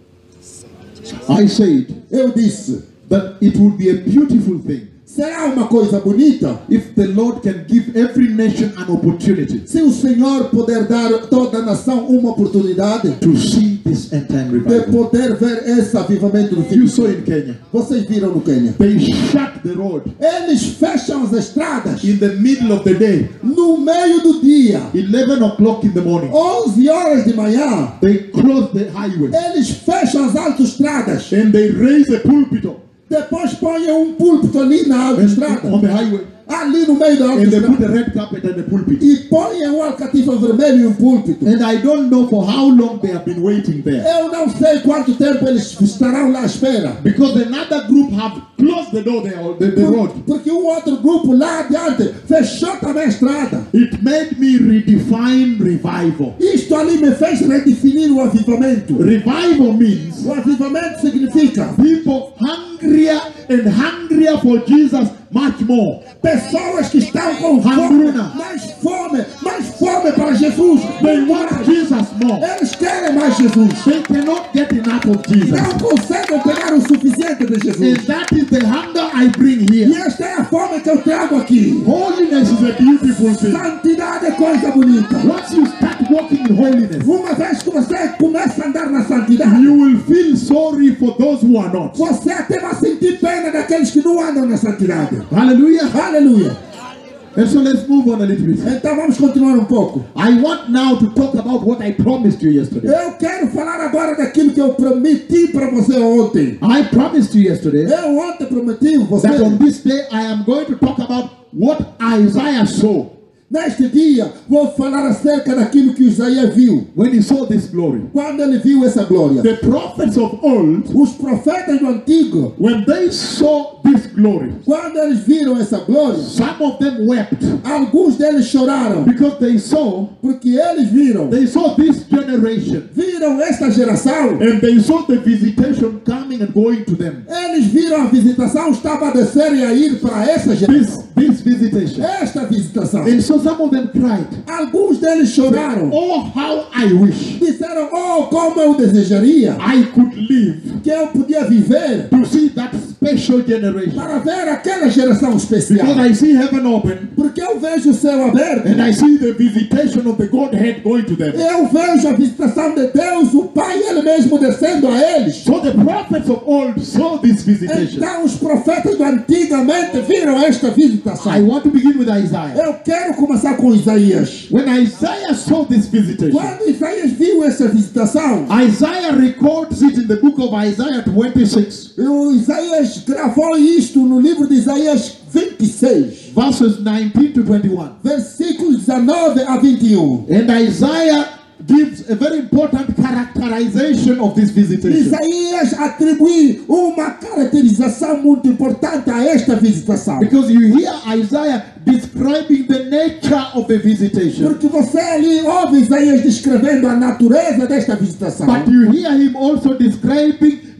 I said Eu disse, that it would be a beautiful thing será uma coisa bonita if the Lord can give every nation an opportunity se o Senhor puder dar a toda a nação uma oportunidade to see this end time de revival. poder ver esse avivamento do You fim. saw in Kenya. Vocês viram no Quênia. They shut the road Eles fecham as estradas in the middle of the day, no meio do dia, eleven o'clock in the morning. onze horas de manhã. They close the highway Eles fecham as autoestradas. and they raise a pulpit Depois põem um púlpito ali na on autoestrada, the highway ali no meio da and they put a autoestrada, red carpet on the pulpit. e põem um alcatifa vermelho e um púlpito. And I don't know for how long they have been waiting there, Eu não sei quanto tempo eles estarão lá à espera. because another group have closed the door there, the, the road. Porque um outro grupo lá adiante fechou também a estrada. It made me redefine revival. Isto ali me fez redefinir o avivamento. Revival means O avivamento significa people hungrier and hungrier for Jesus much more. pessoas que estão com fome, Hambruna. mais fome, mais fome para Jesus. They want Jesus more. Eles querem mais Jesus. They cannot get enough of Jesus. Não conseguem pegar o suficiente de And Jesus. that is the hunger I bring E here. esta é a fome que eu trago aqui. Holiness is a beautiful thing. Santidade é coisa bonita. Once you start walking in holiness, Uma vez que você começa a andar na santidade, you will feel sorry for those who are not. você até vai sentir pena daqueles que não andam na santidade. Hallelujah. Aleluia. And so let's move on a little bit. Então vamos continuar um pouco. I want now to talk about what I promised you yesterday. Eu quero falar agora daquilo que eu prometi para você ontem. I promised you yesterday Eu ontem prometi você. that on this day I am going to talk about what Isaiah saw Neste dia vou falar acerca daquilo que Isaías viu. when he saw this glory. Quando ele viu essa glória. The prophets of old, Os profetas do antigo, when they saw this glory, quando eles viram essa glória, some of them wept alguns deles choraram. because they saw Porque eles viram. they saw this generation Viram esta geração. and they saw the visitation coming and going to them. Eles viram a visitação, estava a descer e a ir para essa This geração. this visitation. Esta visitação. And so some of them cried, Alguns deles choraram. "Oh, how I wish Disseram, oh, como eu desejaria I could live que eu podia viver to see that special generation." para ver aquela geração Because especial. I see heaven open Porque eu vejo o céu aberto. and I see the visitation of the Godhead going to them. Eu vejo a visitação de Deus, o Pai, Ele mesmo descendo a eles. So the prophets of old saw this visitation. Então os profetas do antigamente viram esta visitação. I want to begin with Isaiah. Eu quero começar com Isaías. When Isaiah saw this visitation, Quando Isaías viu essa visitação, Isaiah records it in the book of Isaiah twenty-six, o Isaías gravou isto no livro de Isaías vinte e seis, verses nineteen to twenty-one. versículos dezenove a vinte e um. And Isaiah gives a very important characterization of this visitation. Isaías atribui uma caracterização muito importante a esta visitação. Because you hear Isaiah describing the nature of the visitation, Porque você ali ouve Isaías descrevendo a natureza desta visitação. but you hear him also describing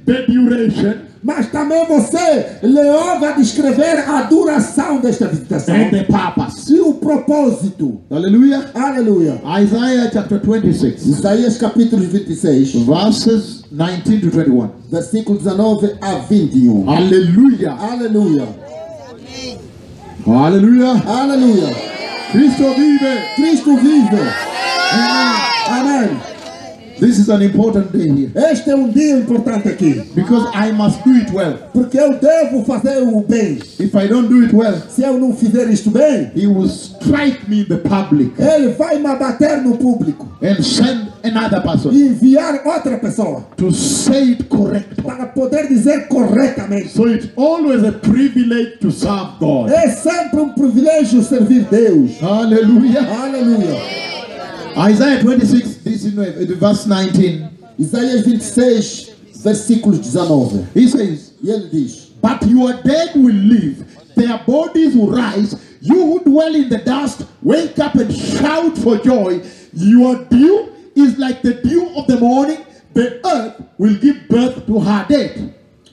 the duration Mas também você lhe ouve a descrever a duração desta visitação and the purpose. e o propósito. Hallelujah. Aleluia. Isaiah chapter twenty-six, Isaías capítulo vinte e seis, verses nineteen to twenty-one. versículo dezenove a vinte e um. Hallelujah. Aleluia. Hallelujah. Aleluia. Cristo vive. Cristo vive. Amém. This is an important day here Este é um dia importante aqui, because I must do it well. porque eu devo fazer o bem. If I don't do it well, Se eu não fizer isto bem, he will strike me in the public ele vai me abater no público and send another person e enviar outra pessoa to say it correctly. para poder dizer corretamente. So it's always a privilege to serve God. É sempre um privilégio servir Deus. Hallelujah. Aleluia. Isaiah twenty-six, this is verse nineteen. Isaías vinte e seis, versículo dezenove. He says, E ele diz: but your dead will live, their bodies will rise. You who dwell in the dust, wake up and shout for joy. Your dew is like the dew of the morning. The earth will give birth to her dead.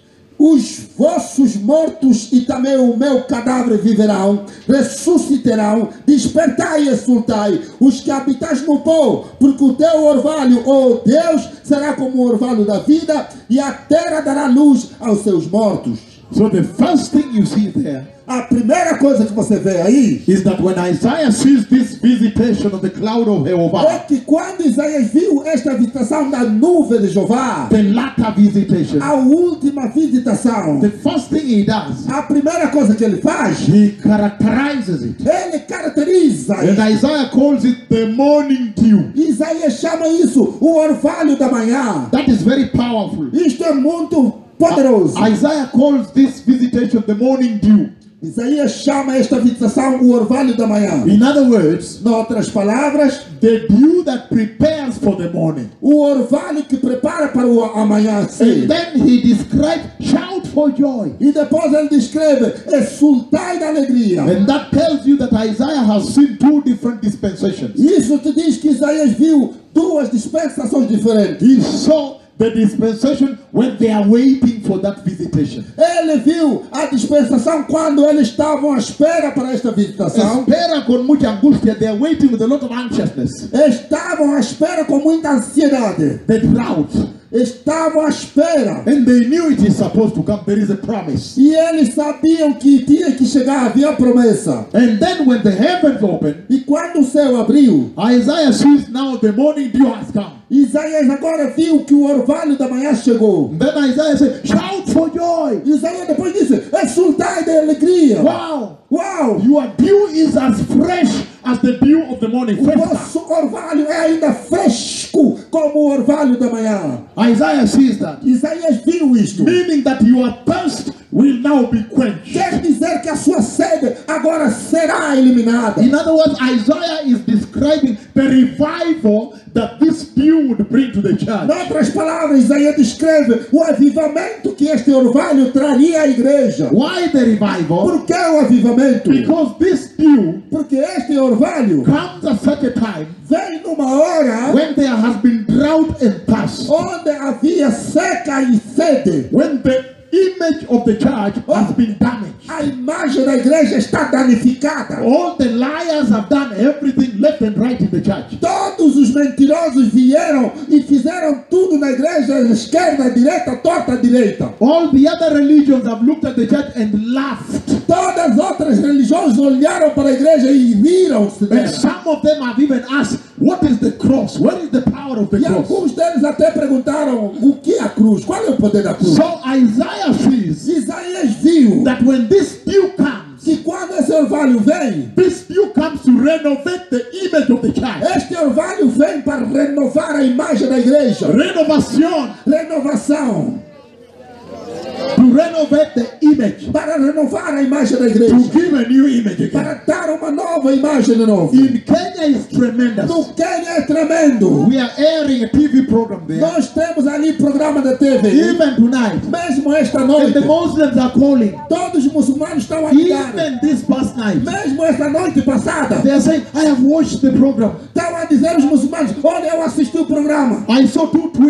Os vossos mortos e também o meu cadáver viverão, ressuscitarão, despertai e exultai, os que habitais no pó, porque o teu orvalho, ó Deus, será como o orvalho da vida, e a terra dará luz aos seus mortos. So the first thing you see there A primeira coisa que você vê aí is that when Isaiah sees this visitation of the cloud of é Jehovah, que quando Isaías viu esta visitação da nuvem de Jeová, the latter visitation, a última visitação, the first thing he does, a primeira coisa que ele faz, he characterizes it. ele caracteriza. And Isaiah calls it the morning dew. Isaías chama isso o orvalho da manhã. That is very powerful. Isto é muito poderoso. Isaiah calls this visitation the morning dew. Isaías chama esta visitação o orvalho da manhã. In other words, Em outras palavras, the dew that prepares for the morning. o orvalho que prepara para o amanhã. And then he describes shout for joy. E depois ele descreve exultai da alegria. And that tells you that Isaiah has seen two different dispensations. Isso te diz que Isaías viu duas dispensações diferentes. He saw the dispensation when they are waiting for that visitation. Ele viu a dispensação quando eles estavam à espera para esta visitação. Espera com muita angústia. They are waiting with a lot of anxiousness. Estavam à espera com muita ansiedade. The drought. Estavam à espera. And they knew it is supposed to come. There is a promise. E eles sabiam que tinha que chegar, havia promessa. And then when the heavens open, E quando o céu abriu, Isaiah sees now the morning dew has come. Isaías agora viu que o orvalho da manhã chegou. And then Isaiah said, shout for joy. Isaías depois disse, exultai de alegria. Wow. Uau! Your dew is as fresh as the dew of the morning. O Fresca. vosso orvalho é ainda fresco como o orvalho da manhã. Isaiah sees that. Isaías viu isto. Meaning that your thirst will now be quenched. Quer dizer que a sua sede agora será eliminada. In other words, Isaiah is describing the revival that this dew would bring to the church. Em outras palavras, Isaías descreve o avivamento que este orvalho traria à igreja. Why the revival? Por que o avivamento? Because this dew Porque este orvalho comes at such a time vem numa hora when there has been drought and thirst. onde havia seca e sede. When the image of the church has been damaged. A imagem da igreja está danificada. All the liars have done everything left and right in the church. Todos os mentirosos vieram e fizeram tudo na igreja, esquerda, direita, torta, direita. All the other religions have looked at the church and laughed. Todas as outras religiões olharam para a igreja e riram-se And dela. some of them have even asked, what is the cross? What is the power of the E cross? alguns deles até perguntaram o que é a cruz, qual é o poder da cruz. So Isaiah sees Isaías viu that when this dew comes, que quando esse orvalho vem, this dew comes to renovate the image of the church. este orvalho vem para renovar a imagem da igreja. Renovation. Renovação. To renovate the image. Para renovar a imagem da igreja. To give a new image again. Para dar uma nova imagem de novo. In Kenya is tremendous. No Quênia é tremendo. We are airing a T V program there. Nós temos ali programa da T V. Even tonight. Mesmo esta And noite. the Muslims are calling. Todos os muçulmanos estão a ligar. Even this past night. Mesmo esta noite passada. They are saying, I have watched the program. Estão a dizer os muçulmanos, olha, eu assisti o programa. I saw two twins.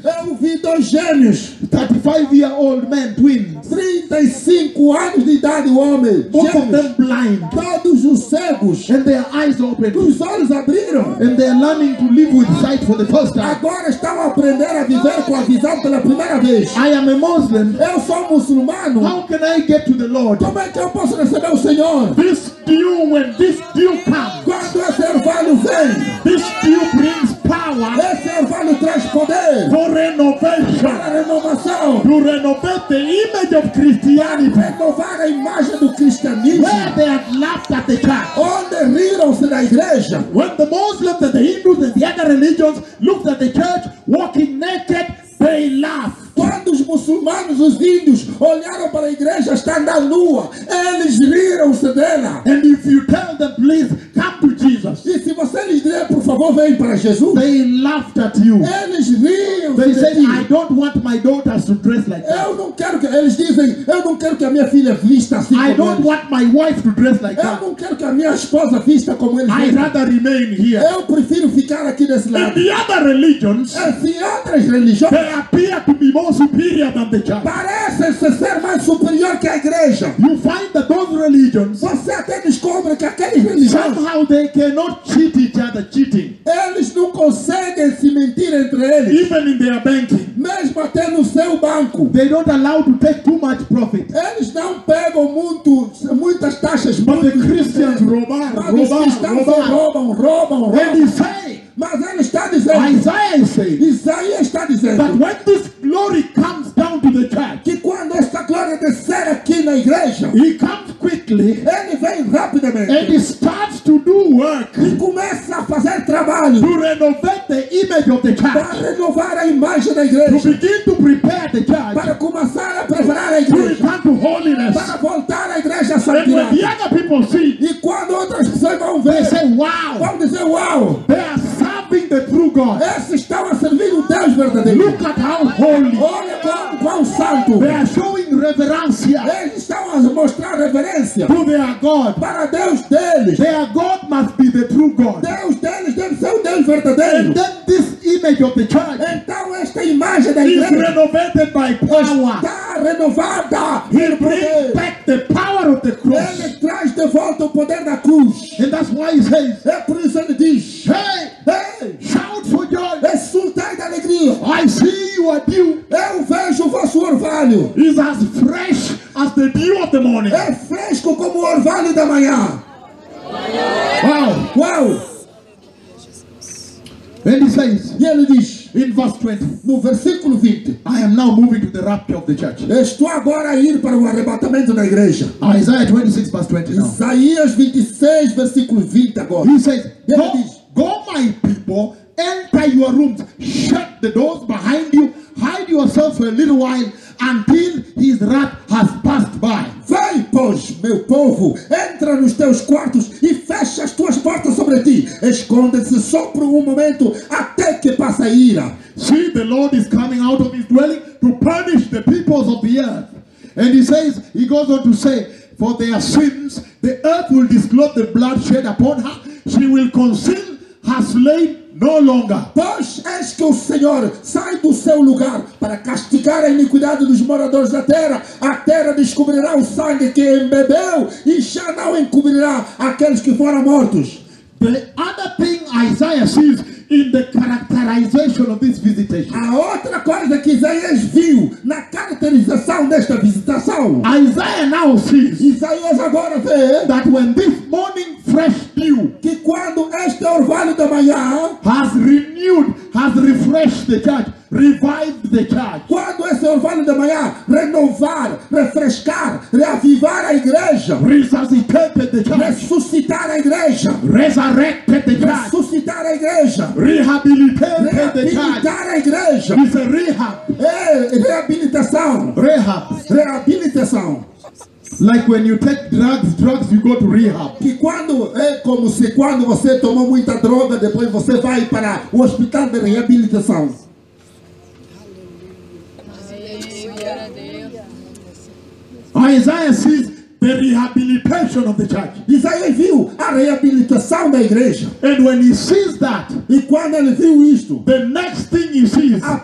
Eu vi dois gêmeos, thirty-five year old men, twins. trinta e cinco anos de idade, o homem. Both of Gêmeos. them blind. Todos os cegos. And their eyes open. Os olhos abriram. And they're learning to live with sight for the first time. Agora estão a aprender a viver com a visão pela primeira vez. I am a Muslim. Eu sou muçulmano. How can I get to the Lord? Como é que eu posso receber o Senhor? This dew, when this dew comes, Quando esse orvalho vem, this dew brings power esse orvalho traz poder for renovation. para a renovação. To renovate the image of Christianity. Renovar a imagem do cristianismo. Where they had laughed at the church. Onde riram-se da igreja. When the Muslims and the Hindus and the other religions looked at the church walking naked, they laughed. Quando os muçulmanos, os índios, olharam para a igreja estando nua, eles riram-se dela. And if you tell them, please come to Jesus, E se você lhes der, por favor, vem para Jesus, they laughed at you. eles riam-se They de said, ti. I don't want my daughters to dress like that. Eu não quero que, eles dizem, eu não quero que a minha filha vista assim I como don't eles. want my wife to dress like Eu that. não quero que a minha esposa vista como eles I'd vistem. rather remain here. Eu prefiro ficar aqui desse In lado. the other religions, Assim, outras religiões they appear to be more superior than the church. parecem ser mais superior que a igreja. You find that those religions, Você até descobre que aqueles religiões, somehow they cannot cheat each other cheating, eles não conseguem se mentir entre eles. even in their banking. Mesmo até no seu banco. They don't allow to take too much profit. Eles não pegam muito, muitas taxas. But the muito- Christians roubar, Mas os roubar, cristãos roubar. roubam, roubam, And roubam. he say, Mas ele está dizendo, Isaiah is saying, Isaías está that dizendo, when this glory comes down to the church, que quando esta glória descer aqui na igreja, he comes quickly ele vem and rapidamente he starts to do work e começa a fazer trabalho to renovate the image of the para church, renovar a imagem da to igreja, begin to prepare the church para começar a preparar a to igreja, return to holiness. para voltar à igreja à And when santidade. the other people see, E quando outras pessoas vão they ver, say, wow, vão dizer, uau, they are serving the true God. esses estão a servir o Deus verdadeiro. Look at how holy. Olha quão, quão santo. They are showing reverência Eles estão a mostrar reverência to their God. para Deus deles. Their God must be the true God. Deus deles deve ser o Deus verdadeiro. And then this image of the church Então esta imagem da is igreja renovated by power. está renovada. He Ele, brings back the power of the cross. ele traz de volta o poder da cruz. And that's why he says, É por isso ele diz, hey, ei, shout for joy. exultai da alegria. I see your dew Eu vejo o vosso orvalho. is as fresh as the dew of the morning. É fresco como o orvalho da manhã. Wow. Uau! And he says E ele diz, in verse twenty, no versículo vinte, I am now moving to the rapture of the church. estou agora a ir para o arrebatamento da igreja. Isaiah twenty-six verse twenty now. Isaías vinte e seis, versículo vinte agora. He says, Ele go, diz, go my people, enter your rooms, shut the doors behind you, hide yourself for a little while until his wrath has passed by. vem, pois, meu povo, entra nos teus quartos e fecha as tuas portas sobre ti. Esconde-se só por um momento até que passe a ira. See, the Lord is coming out of his dwelling to punish the peoples of the earth. And he says, he goes on to say, for their sins, the earth will disclose the blood shed upon her. She will conceal her slain no longer. Pois eis que o Senhor sai do seu lugar para castigar a iniquidade dos moradores da terra. A terra descobrirá o sangue que embebeu e já não encobrirá aqueles que foram mortos. The other thing Isaiah sees in the characterization of this visitation, A outra coisa que Isaías viu na caracterização desta visitação, Isaiah now sees Isaías agora vê that when this morning fresh dew que quando este orvalho da manhã, has renewed, has refreshed the church, revived the church, quando esse orvalho da manhã renovar, refrescar, reavivar a igreja, resuscitated the church, ressuscitar a igreja, resurrected the church, ressuscitar a igreja, rehabilitated the church. reabilitar a igreja, It's a rehab. é reabilitação, Rehab. reabilitação. Like when you take drugs, drugs you go to rehab. Que quando é como se quando você tomou muita droga, depois você vai para o hospital de reabilitação. Isaiah sees the rehabilitation of the church. Isaías viu a reabilitação da igreja. And when he sees that, E quando ele viu isto, the next thing he sees a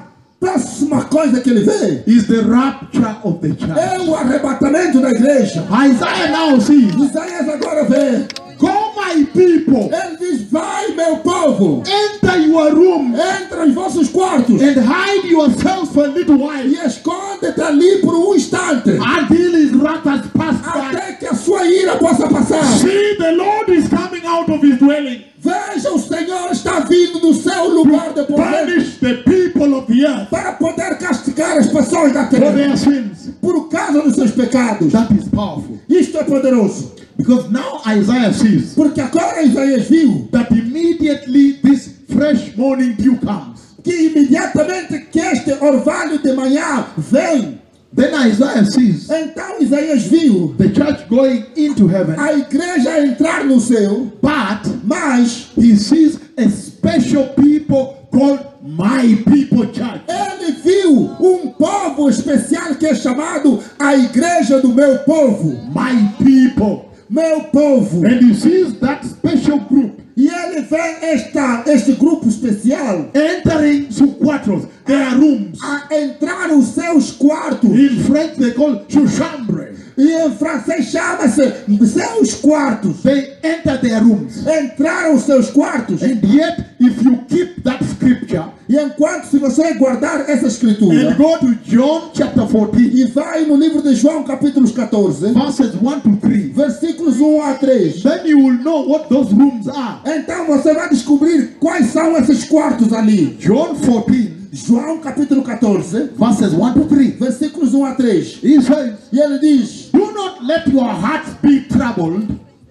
próxima coisa que ele vê is the rapture of the church. é o arrebatamento da igreja. Isaiah now sees, Isaías agora vê, go my people, ele diz, vai meu povo, enter your room entra em vossos quartos and hide yourselves for a little while e esconde-te ali por um instante, until his wrath has passed by. até que a sua ira possa passar. See, the Lord is coming out of his dwelling, Veja, o Senhor está vindo do seu lugar de poder punish the people of the earth para poder castigar as pessoas da for terra their sins. por causa dos seus pecados. That is powerful. Isto é poderoso, Because now Isaiah sees porque agora Isaías viu that immediately this fresh morning dew comes. que imediatamente que este orvalho de manhã vem, Then Isaiah sees então Isaías viu the church going into heaven, a igreja entrar no céu, but mas he sees a special people called my people church. ele viu um povo especial que é chamado a igreja do meu povo, My people. meu povo. And he sees that special group E ele vê esta, este grupo especial entering Suquatros, their rooms. a entrar nos seus quartos. In French they call Chushambre. E em francês chama-se seus quartos. They enter their rooms. Entraram os seus quartos. And yet, if you keep that scripture E enquanto, se você guardar essa and escritura go to John chapter fourteen, e vai no livro de João capítulo catorze, verses one to three, versículos um a três, then you will know what those rooms are. então você vai descobrir quais são esses quartos ali. John fourteen, João capítulo catorze, verses one to three. versículos um a três. He says, E ele diz: do not let your hearts be troubled.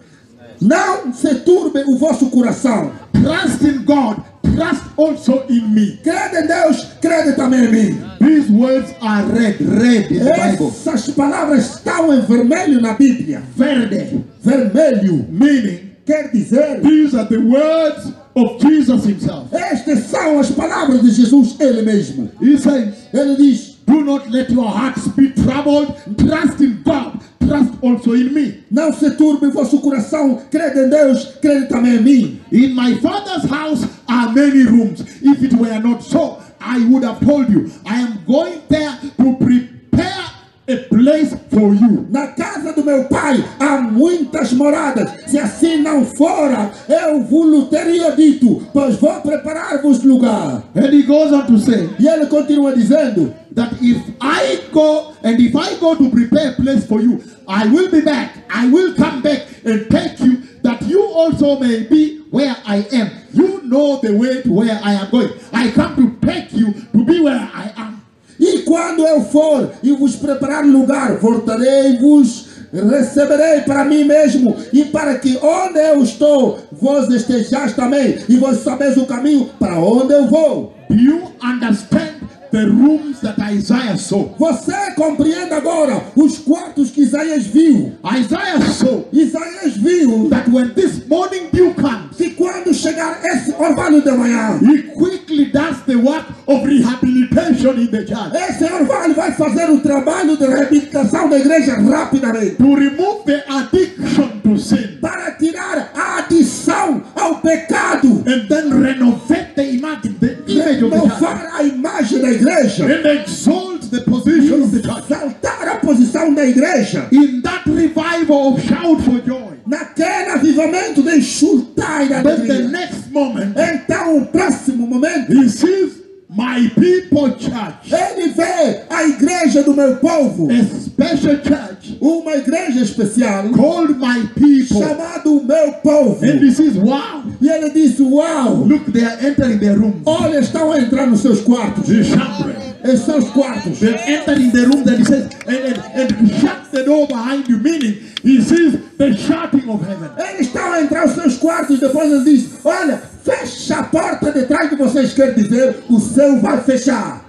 não se turbe o vosso coração. Trust in God. Trust also in me. Crede em Deus, crede também em mim. These words are red, red in the Bible. Essas palavras estão em vermelho na Bíblia. Verde. Vermelho Meaning, quer dizer, these are the words of Jesus himself. estas são as palavras de Jesus, ele mesmo. He says, Ele diz: do not let your hearts be troubled. Trust in God. Trust also in me. não se turbe o vosso coração, crede em Deus, crede também em mim. In my Father's house are many rooms. If it were not so, I would have told you. I am going there to prepare a place for you. Na casa do meu pai há muitas moradas. Se assim não fora, eu vos teria dito, pois vou preparar-vos lugar. And he goes on to say E ele continua dizendo: that if I go and if I go to prepare a place for you, I will be back. I will come back and take you, that you also may be where I am. You know the way to where I am going. I come to take you to be where I am. e quando eu for e vos preparar lugar, voltarei e vos receberei para mim mesmo, e para que onde eu estou, vós estejais também, e vós sabeis o caminho para onde eu vou. Do you understand the rooms that Isaiah saw? Você compreende agora os quartos que Isaías viu? Isaiah saw Isaías viu that when this morning dew comes, que quando chegar esse orvalho de manhã, he quickly does the work of rehabilitation in the church esse orvalho vai fazer o trabalho de reabilitação da igreja rapidamente, to remove the addiction to sin para tirar a adição ao pecado, and then renovate the image, the image of the church, renovar a imagem da igreja, and exalt the position of the church. exaltar a posição da igreja. In that revival of shout for joy, Naquele avivamento de enxutar da then the alegria. next moment Então, o próximo momento, he sees my people church, ele vê a igreja do meu povo, a special church uma igreja especial, called my people, chamado meu povo. and he says, wow, E ele disse: uau, look, they are entering their rooms. olha, estão a entrar nos seus quartos, The chamber. em seus quartos. They enter in the room that he says, and, and, and shut the door behind you, meaning he sees the shouting of heaven. Eles estão a entrar nos seus quartos, depois ele diz: olha, fecha a porta de trás de vocês, quer dizer, o céu vai fechar.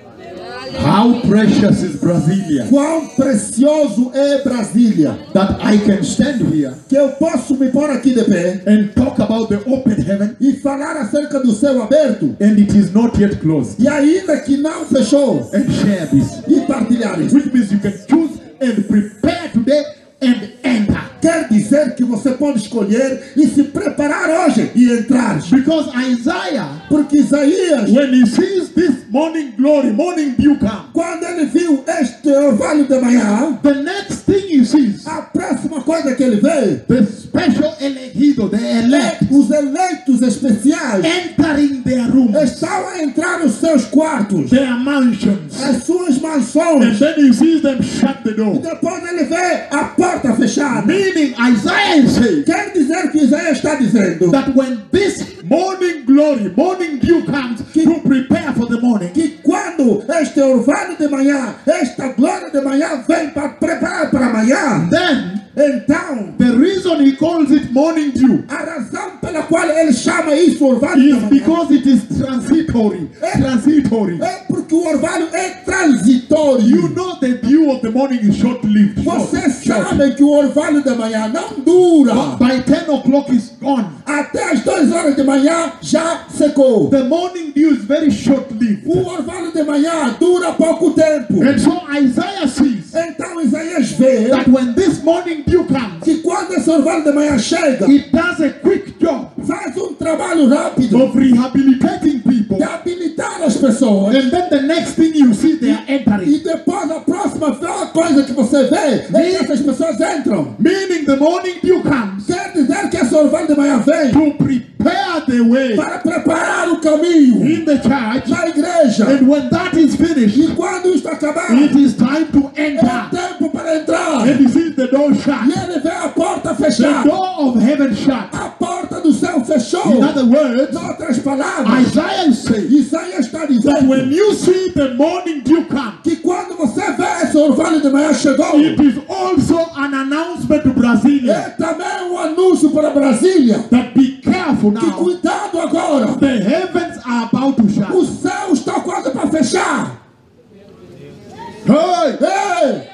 How precious is Brasilia Quão precioso é Brasília, that I can stand here que eu posso me pôr aqui de pé and talk about the open heaven e falar acerca do céu aberto, and it is not yet closed, e ainda que não fechou, and share this, e partilhar isso. which means you can choose and prepare today and enter. Quer dizer que você você pode escolher e se preparar hoje e entrar. Because Isaiah, Porque Isaías, when he sees this morning glory, morning dew come, quando ele viu este orvalho de manhã, the next thing he sees, a próxima coisa que ele vê the special elegido, the é elect, os eleitos especiais entering their rooms, estão a entrar nos seus quartos, their mansions. as suas And mansões. then he sees them shut the E door. depois ele vê a porta fechada. Meaning Isaiah is saying Quer dizer que Isaías está dizendo that when this morning glory, morning dew comes to prepare for the morning, que quando este orvalho de manhã, esta glória de manhã vem para preparar para amanhã, then então the reason he calls it morning dew a razão pela qual ele chama isso orvalho de is manhã because it is transitory. Transitory. é porque o orvalho é transitório. You know the dew of the morning is short-lived. Short, Vocês short. sabem que o orvalho de manhã não dura. But by ten o'clock it's gone. Até as duas horas de manhã já secou. The morning dew is very short-lived. O orvalho de manhã dura pouco tempo. And so Isaiah sees Então Isaías vê that when this morning dew comes, que quando esse orvalho de manhã chega, it does a quick job faz um trabalho rápido of rehabilitating people. de habilitar as pessoas. And then the next thing you see, they are entering. E depois a próxima coisa que você vê é que essas pessoas entram. Meaning the morning dew comes Quer dizer que esse orvalho de manhã vem to prepare the way para preparar o caminho in the church. na igreja. And when that is finished, E quando isto acabar, it is time to é enter. tempo para entrar. And he sees the door E shut. ele vê a porta The fechada. door of heaven shut. A porta do céu fechou. In other words, Em outras palavras, Isaiah is saying Isaías está that dizendo when you see the morning dew come, que quando você vê esse orvalho de manhã chegou, it is also an announcement to Brasilia é também um anúncio para Brasília. that be careful Que now. cuidado agora. The heavens are about to shut. O céu está quase para fechar. Hey, Ei,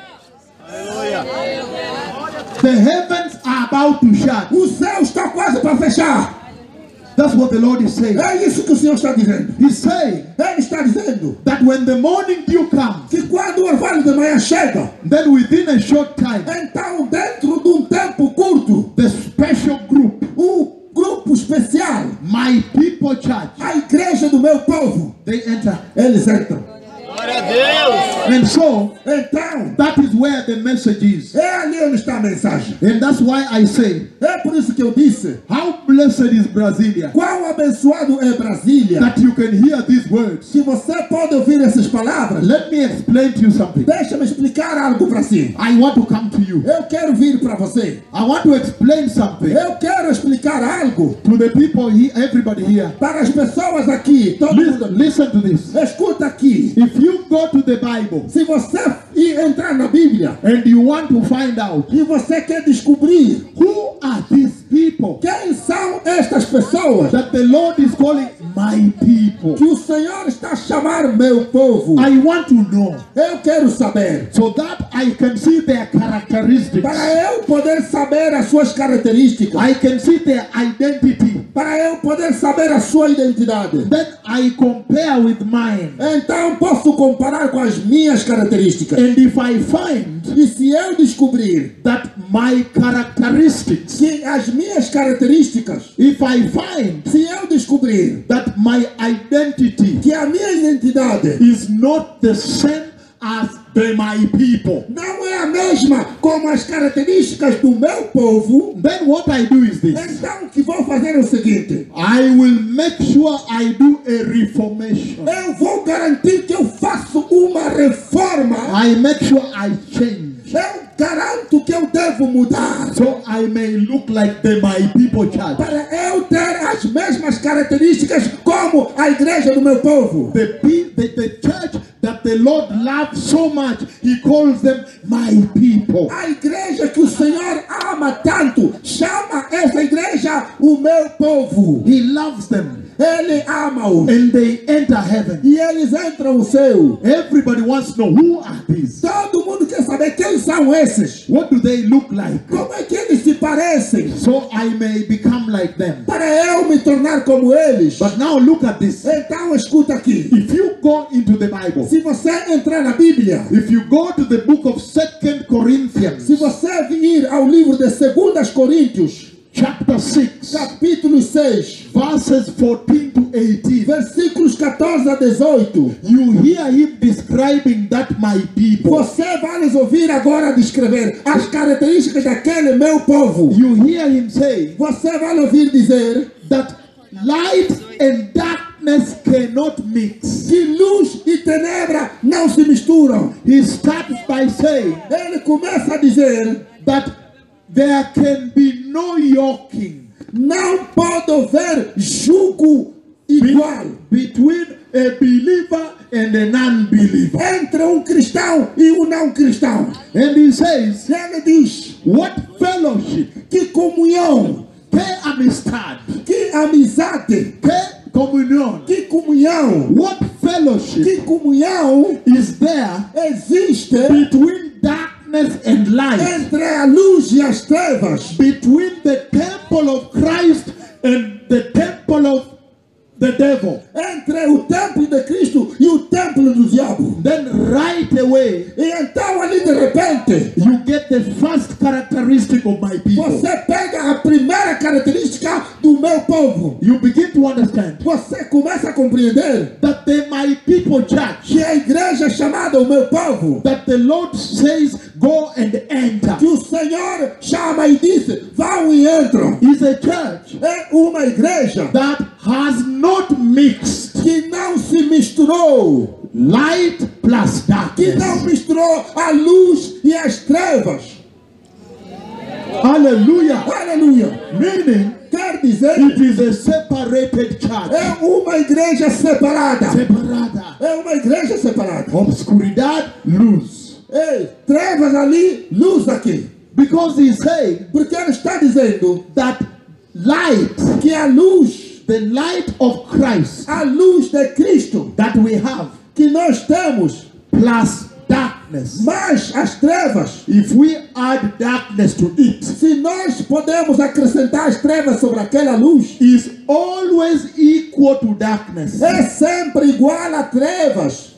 the heavens are about to shut. o céu está quase para fechar. That's what the Lord is saying. É isso que o Senhor está dizendo. He's saying Ele está dizendo that when the morning dew comes, que quando o orvalho de manhã chega, then within a short time, então dentro de um tempo curto, the special group, um grupo especial, my people church, a igreja do meu povo, they enter. eles entram. Glória a Deus! And so Então, that is where the message is. é ali onde está a mensagem. And that's why I say, É por isso que eu disse, how blessed is Brasilia quão abençoado é Brasília, that you can hear these words. que você pode ouvir essas palavras. Let me explain to you something. Deixa-me explicar algo para si. I want to come to you. Eu quero vir para você. I want to explain something Eu quero explicar algo to the people here, everybody here. para as pessoas aqui. Todo Listen, mundo. listen to this. Escuta aqui. If you go to the Bible Se você ir entrar na Bíblia and you want to find out e você quer descobrir who are these people quem são estas pessoas that the Lord is calling my people, que o Senhor está a chamar meu povo, I want to know eu quero saber. so that I can see their characteristics. Para eu poder saber as suas características. I can see their identity. Para eu poder saber a sua identidade. Then I compare with mine. Então posso comparar com as minhas características. And if I find E se eu descobrir that my characteristics, que as minhas características, if I find se eu descobrir that my identity que a minha identidade is not the same as the my people, não é a mesma como as características do meu povo, then what I do is this. então o que vou fazer é o seguinte: I will make sure I do a reformation. eu vou garantir que eu faço uma reforma. I make sure I change Eu garanto que eu devo mudar so I may look like the my people church. para eu ter as mesmas características como a igreja do meu povo. The, pe- the, the church that the Lord loves so much, He calls them my people. A igreja que o Senhor ama tanto, chama essa igreja o meu povo. He loves them Ele ama-os and they enter heaven. e eles entram no céu. Everybody wants to know, who are these? Todo mundo quer saber quem são esses. What do they look like? Como é que eles se parecem? So I may become like them. Para eu me tornar como eles. But now look at this. Então escuta aqui. If you go into the Bible, Se você entrar na Bíblia, if you go to the book of Second Corinthians, Se você vir ao livro de dois Coríntios, chapter six, capítulo seis, verses fourteen to eighteen, versículos catorze a dezoito, you hear him describing that my people. você vai nos ouvir agora descrever as características daquele meu povo. You hear him say Você vai ouvir dizer that light and darkness cannot mix. que luz e tenebra não se misturam. He starts by saying Ele começa a dizer: that there can be no yoking não pode haver jugo igual between a believer and a non-believer. entre um cristão e um não cristão. And he says, Ele diz: what fellowship, que comunhão, que amistad, que amizade, que communion, que comunhão, what fellowship que comunhão is there existe between darkness and light, entre a luz e as trevas, between the temple of Christ and the temple of the devil? entre o templo de Cristo e o templo do diabo. Then right away E então ali de repente you get the first characteristic of my people. você pega a primeira característica do meu povo. You begin to understand Você começa a compreender that the my people church, que a igreja é chamada o meu povo, that the Lord says go and enter, que o Senhor chama e diz: vão e entram. is a church É uma igreja that has not mixed que não se misturou, light plus que não darkness. misturou a luz e as trevas. Hallelujah. Aleluia. Meaning Quer dizer, it is a separated church. é uma igreja separada. Separada. É uma igreja separada. Obscuridad, luz. Ei, trevas ali, luz aqui. Because he's saying Porque ele está dizendo that light, que a luz, the light of Christ a luz de Cristo that we have, que nós temos, plus darkness. mais as trevas, If we add darkness to it, se nós podemos acrescentar as trevas sobre aquela luz, is always equal to darkness. é sempre igual a trevas.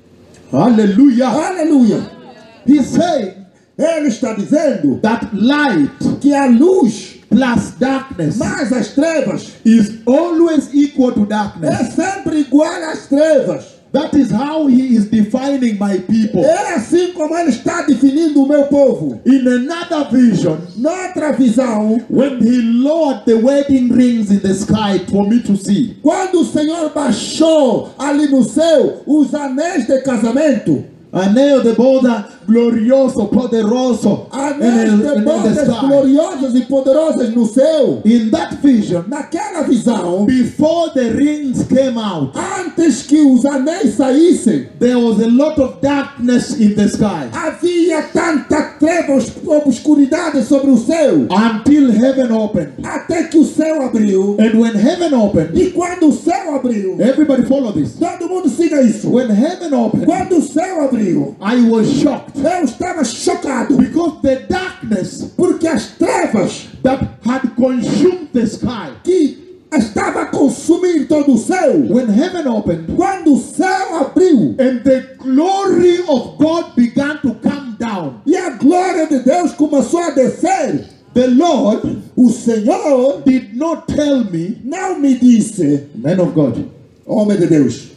Hallelujah. Aleluia. He's saying Ele está dizendo that light que a luz plus darkness mais as trevas is always equal to é darkness. sempre igual às trevas. That is how he is defining my people. É assim como ele está definindo o meu povo. In another vision, Noutra visão, when he lowered the wedding rings in the sky for me to see, quando o Senhor baixou ali no céu os anéis de casamento, anel de boda glorioso, poderoso, anéis in, de in, in the bodas sky. gloriosas e poderosas no céu, In that vision, naquela visão, before the rings came out, antes que os anéis saíssem, there was a lot of darkness in the sky havia tanta treva, obscuridade sobre o céu, until heaven opened. até que o céu abriu. And when heaven opened, E quando o céu abriu, everybody follow this. todo mundo siga isso. When heaven opened, Quando o céu abriu, I was shocked eu estava chocado, because the darkness porque as trevas that had consumed the sky, que estava a consumir todo o céu, when heaven opened quando o céu abriu and the glory of God began to come down, e a glória de Deus começou a descer, the Lord o Senhor did not tell me, não me disse: man of God, homem de Deus,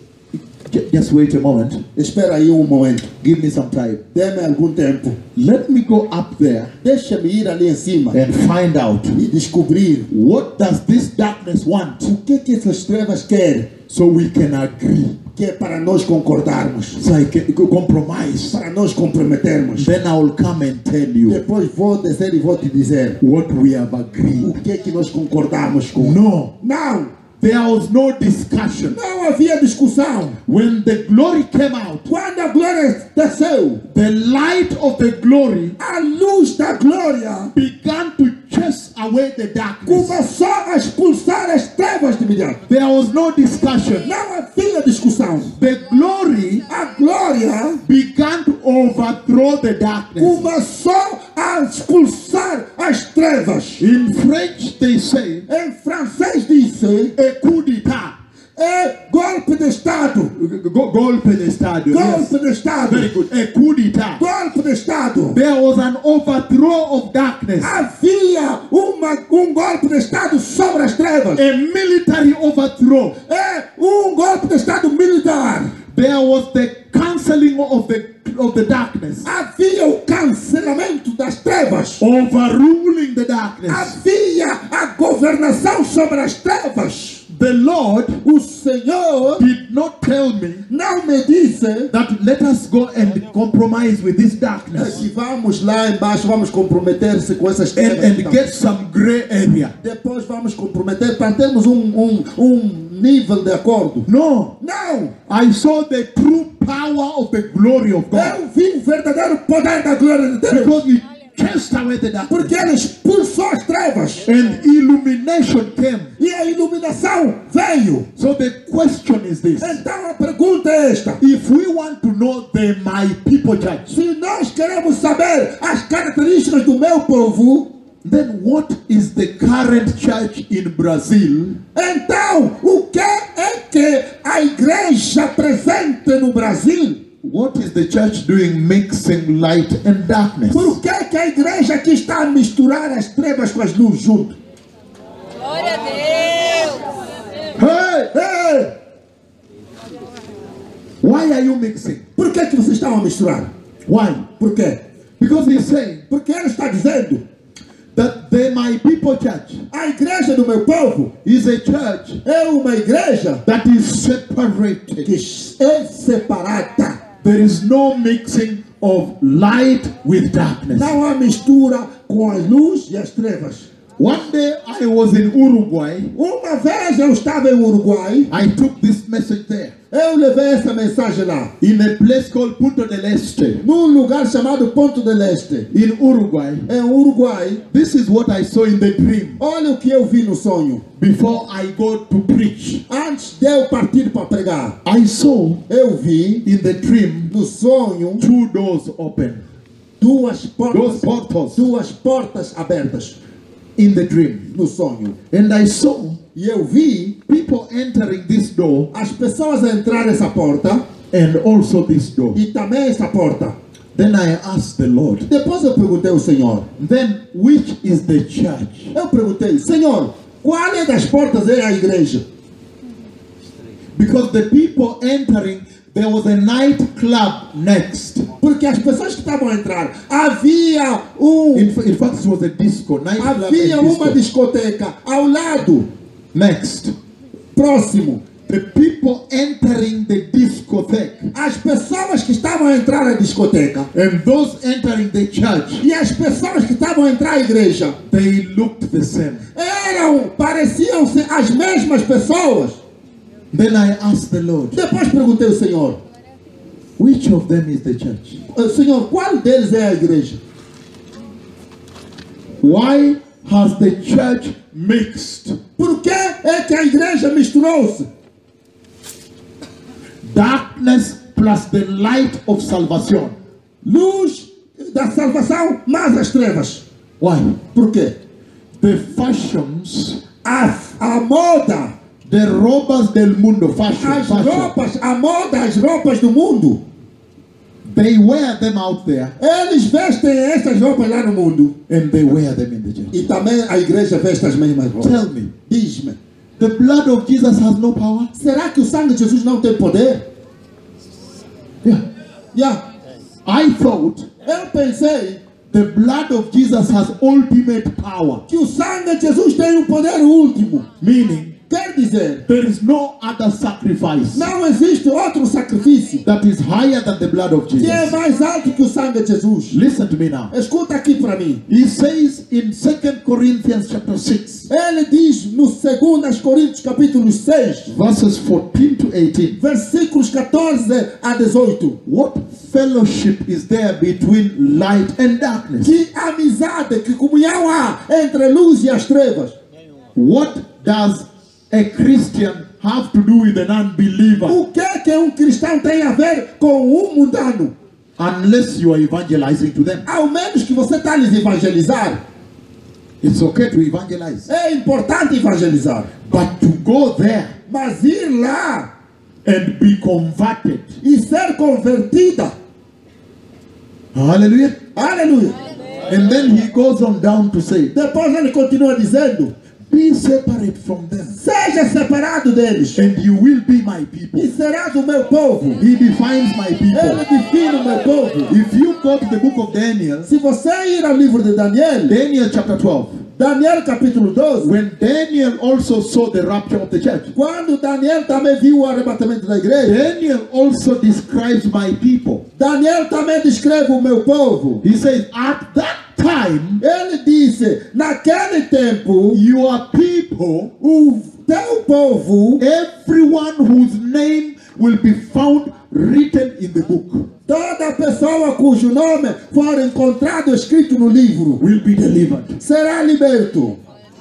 j- just wait a moment, espera aí um momento, give me some time. dê-me algum tempo, Let me go up there deixa-me ir ali em cima and find out e descobrir what does this darkness want, o que que essas trevas querem, so we can agree, que é para nós concordarmos, so I can compromise. para nós comprometermos. Then I will come and tell you Depois vou descer e vou te dizer what we have o agreed. que que nós concordamos com. No, Não, there was no discussion. não havia discussão. When the glory came out, Quando a glória desceu, the light of the glory a luz da glória began to chase away the darkness. começou a expulsar as trevas de imediato. There was no discussion. Não havia discussão. The glory A glória began to overthrow the darkness. começou a expulsar as trevas. In French, they say Em francês disse, a coup d'état. É golpe de Estado. Go- golpe de Estado. Golpe Yes. de Estado. Very good. A coup d'etat. Golpe de Estado. There was an overthrow of darkness. Havia uma, um golpe de Estado sobre as trevas. A military overthrow. É um golpe de Estado militar. There was the cancelling of the of the darkness. Havia o cancelamento das trevas. Overruling the darkness. Havia a governação sobre as trevas. The Lord O Senhor did not tell me não me disse that let us go and compromise with this é darkness que vamos lá embaixo, vamos comprometer-se com essas and, trevas. and Então, get some gray area. depois vamos comprometer para termos um, um, um nível de acordo. No, Não! I saw the true power of the glory of God Eu vi o verdadeiro poder da glória de Deus. because it chased away the darkness Porque ele expulsou as trevas. and illumination came. E a iluminação veio. So the question is this: Então a pergunta é esta. if we want to know the My People Church, Se nós queremos saber as características do meu povo, then what is the current church in Brazil então o que é que a igreja presente no Brasil? What is the church doing mixing light and darkness? Por que que a igreja aqui está a misturar as trevas com as luzes junto? Glória a Deus. Hey! Ei, Why are you mixing? por que que vocês estão a misturar? Why? Por quê? Because he's saying Porque ele está dizendo, that the My People Church a igreja do meu povo is a church é uma igreja that is separated. que é separada. There is no mixing of light with darkness. Não há mistura com as luzes e as trevas. One day I was in Uruguay. Uma vez eu estava em Uruguai, I took this message there eu levei essa mensagem lá, in a place called Punta del Este num lugar chamado Ponto del Este, in Uruguay. em Uruguai. This is what I saw in the dream Olha o que eu vi no sonho. before I go to preach. Antes de eu partir para pregar, I saw eu vi in the dream no sonho two doors open. duas portas, Those portals duas portas abertas in the dream. no sonho. And I saw E eu vi people entering this door as pessoas a entrar nessa porta and also this door. e também essa porta. Then I asked the Lord, Depois eu perguntei ao Senhor. then which is the church? Eu perguntei, Senhor, qual é das portas é a igreja? Because the people entering, there was a nightclub next. Porque as pessoas que estavam a entrar, havia um, In, fa- in fact, it was a disco, nightclub havia and uma disco. discoteca ao lado, Next, próximo. the people entering the discotheque As pessoas que estavam a entrar na discoteca and those entering the church, e as pessoas que estavam a entrar à igreja they looked the same. eram, pareciam ser as mesmas pessoas. Then I asked the Lord, Depois perguntei ao Senhor, which of them is the church? "Eh, Senhor, qual deles é a igreja? Why has the church mixed Por que é que a igreja misturou-se? darkness plus the light of salvation? Luz da salvação mais as trevas. Why? Por quê? The fashions, A, a moda, the robas del mundo, fashion, as fashion, roupas, a moda, as roupas do mundo. they wear them out there Eles vestem essas roupas lá no mundo. and they wear them in the church. E também a igreja veste as mesmas roupas. Tell me, Diz-me, the blood of Jesus has no power? será que o sangue de Jesus não tem poder? Yeah. Yeah. I thought Eu pensei the blood of Jesus has ultimate power, que o sangue de Jesus tem um poder último. meaning Quer dizer, there is no other sacrifice não existe outro sacrifício that is higher than the blood of que é Jesus. mais alto que o sangue de Jesus. Listen to me now. Escuta aqui para mim. He says in Second Corinthians chapter six, Ele diz no dois Coríntios capítulo seis, verses fourteen to eighteen, versículos catorze a dezoito. what fellowship is there between light and darkness? Que amizade, que comunhão há entre a luz e as trevas. What does a Christian have to do with an unbeliever O que é que um cristão tem a ver com um mundano? unless you are evangelizing to them? Ao menos que você está a lhes evangelizar. It's okay to evangelize, É importante evangelizar. but to go there mas ir lá and be converted. e ser convertida. Hallelujah. Aleluia. And then he goes on down to say, Depois ele continua dizendo: be separate from them, seja separado deles and you will be my people. e serás o meu povo. He defines my Ele people. define o meu povo. If you go to the book of Daniel, Se você ir ao livro de Daniel, Daniel chapter twelve, Daniel capítulo doze, when Daniel also saw the rapture of the church, quando Daniel também viu o arrebatamento da igreja, Daniel also describes my people. Daniel também descreve o meu povo. He says, at that time, Ele disse: naquele tempo, your people, o teu povo, everyone whose name will be found written in the book, toda pessoa cujo nome for encontrado escrito no livro, will be delivered. será liberto.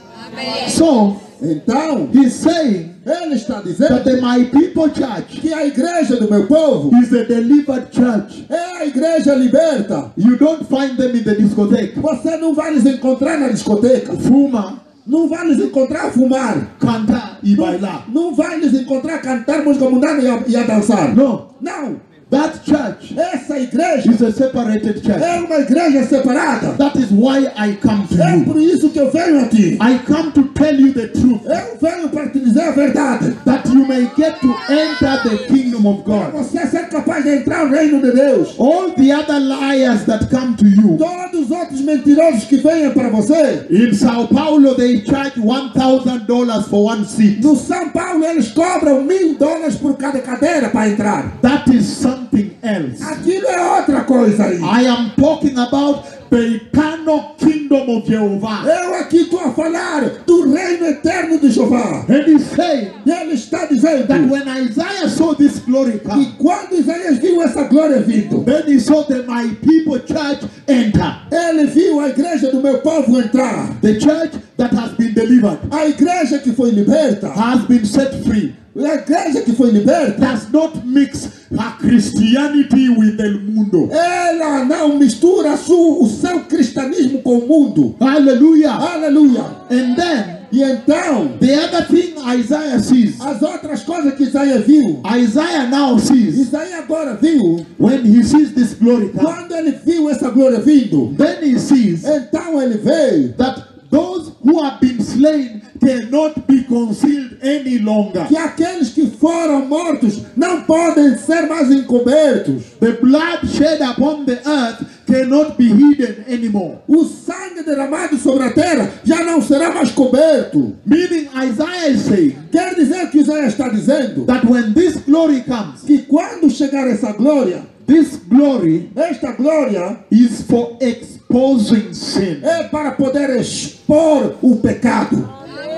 Amém. So, Então, he's saying ele está that dizendo the My People Church que a igreja do meu povo is a delivered church. é a igreja liberta. You don't find them in the discotheque. Você não vai nos encontrar na discoteca, Fuma, não vai nos encontrar a fumar, cantar e bailar. não vai nos encontrar a cantar música mundana e a, e a dançar. No, Não, that church essa igreja is a separated church. é uma igreja separada. That is why I come to É you. por isso que eu venho a ti. I come to tell you the truth, Eu venho para te dizer a verdade, that you may get to enter the kingdom of para God. você ser capaz de entrar no reino de Deus. All the other liars that come to you, Todos os outros mentirosos que venham para você, in Sao Paulo they charge one thousand dollars for one seat. no São Paulo eles cobram mil dólares por cada cadeira para entrar. That is something else. Aquilo é outra coisa aí. I am talking about the eternal kingdom of Jehovah. Eu aqui estou a falar do reino eterno de Jeová. And he's saying E ele está dizendo that when Isaiah saw this glory que come, quando Isaías viu essa glória vindo, then he saw the My People Church enter. ele viu a igreja do meu povo entrar. The church that has been delivered, A igreja que foi liberta, has been set free, a igreja que foi liberta, does not mix her Christianity with el mundo. ela não mistura a sua, o seu cristianismo com o mundo. Hallelujah. Aleluia. And then E então, the other thing Isaiah sees, as outras coisas que Isaías viu, Isaiah now sees, Isaías agora viu, when he sees this glory come, quando ele viu essa glória vindo, then he sees então ele vê that those who have been slain cannot be concealed any longer. que aqueles que foram mortos não podem ser mais encobertos. The blood shed upon the earth cannot be hidden anymore. O sangue derramado sobre a terra já não será mais coberto. Meaning Isaiah is saying Quer dizer que Isaías está dizendo that when this glory comes, que quando chegar essa glória, this glory esta glória is for exposing sin. é para poder expor o pecado.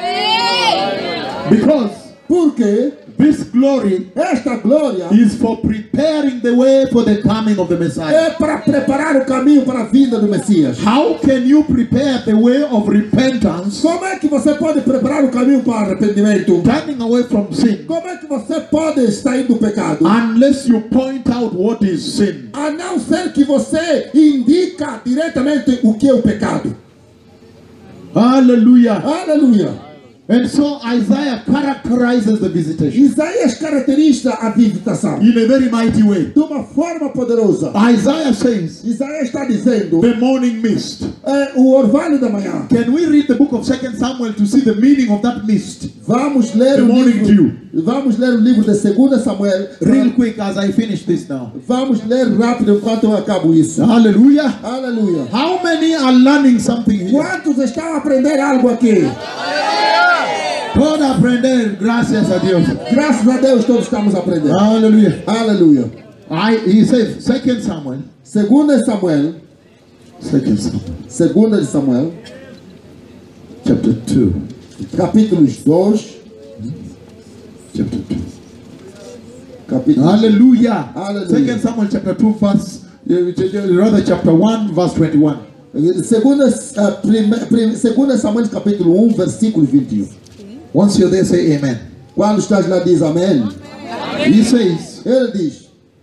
Amém. Because Porque this glory esta glória is for preparing the way for the coming of the Messiah. é para preparar o caminho para a vinda do Messias. How can you prepare the way of repentance, Como é que você pode preparar o caminho para o arrependimento? turning away from sin, Como é que você pode sair do pecado? unless you point out what is sin? A não ser que você indica diretamente o que é o pecado. Hallelujah. Aleluia. And so Isaiah characterizes the visitation Isaías caracteriza a visitação in a very mighty way. de uma forma poderosa. Isaiah says, Isaías está dizendo the morning mist. é, o orvalho da manhã. Can we read the book of Second Samuel to see the meaning of that mist? Vamos ler The o morning livro. Vamos ler o livro de dois Samuel. Real quick as I finish this now. Vamos ler rápido enquanto eu acabo isso. Hallelujah. Aleluia. How many are learning something here? Quantos estão a aprender algo aqui? Todo aprender, gracias a Dios. Graças a Deus todos estamos aprendendo. Hallelujah. Aleluia. I, he says, Second Samuel, Segunda Samuel, Second Samuel, Segunda de Samuel, chapter two, capítulos dois, chapter two. capítulo Hallelujah. Hallelujah. Second Samuel chapter two, verse, uh, rather chapter one, verse twenty-one. Segunda, uh, prime, prime, segunda Samuel capítulo um, versículo vinte e um. Once you're there, say amen. Quando estás lá diz amém. He says, Ele diz: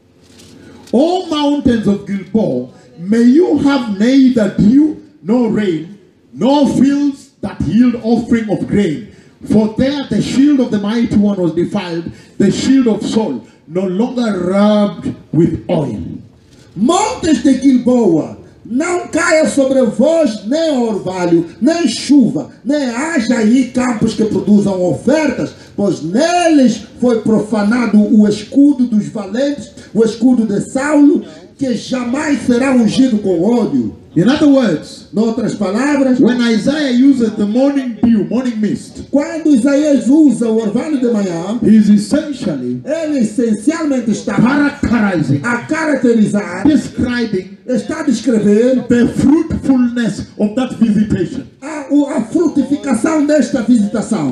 O mountains of Gilboa, may you have neither dew nor rain, nor fields that yield offering of grain, For there the shield of the mighty one was defiled, the shield of Saul, no longer rubbed with oil. Montes de Gilboa, não caia sobre vós nem orvalho, nem chuva, nem haja aí campos que produzam ofertas, pois neles foi profanado o escudo dos valentes, o escudo de Saulo, que jamais será ungido com óleo. In other words, Noutras palavras, when Isaiah uses the morning dew, morning mist, quando Isaías usa o orvalho de manhã, he is essentially ele essencialmente está characterizing, a caracterizar, describing está a descrever the fruitfulness of that visitation. a, o- a frutificação desta visitação.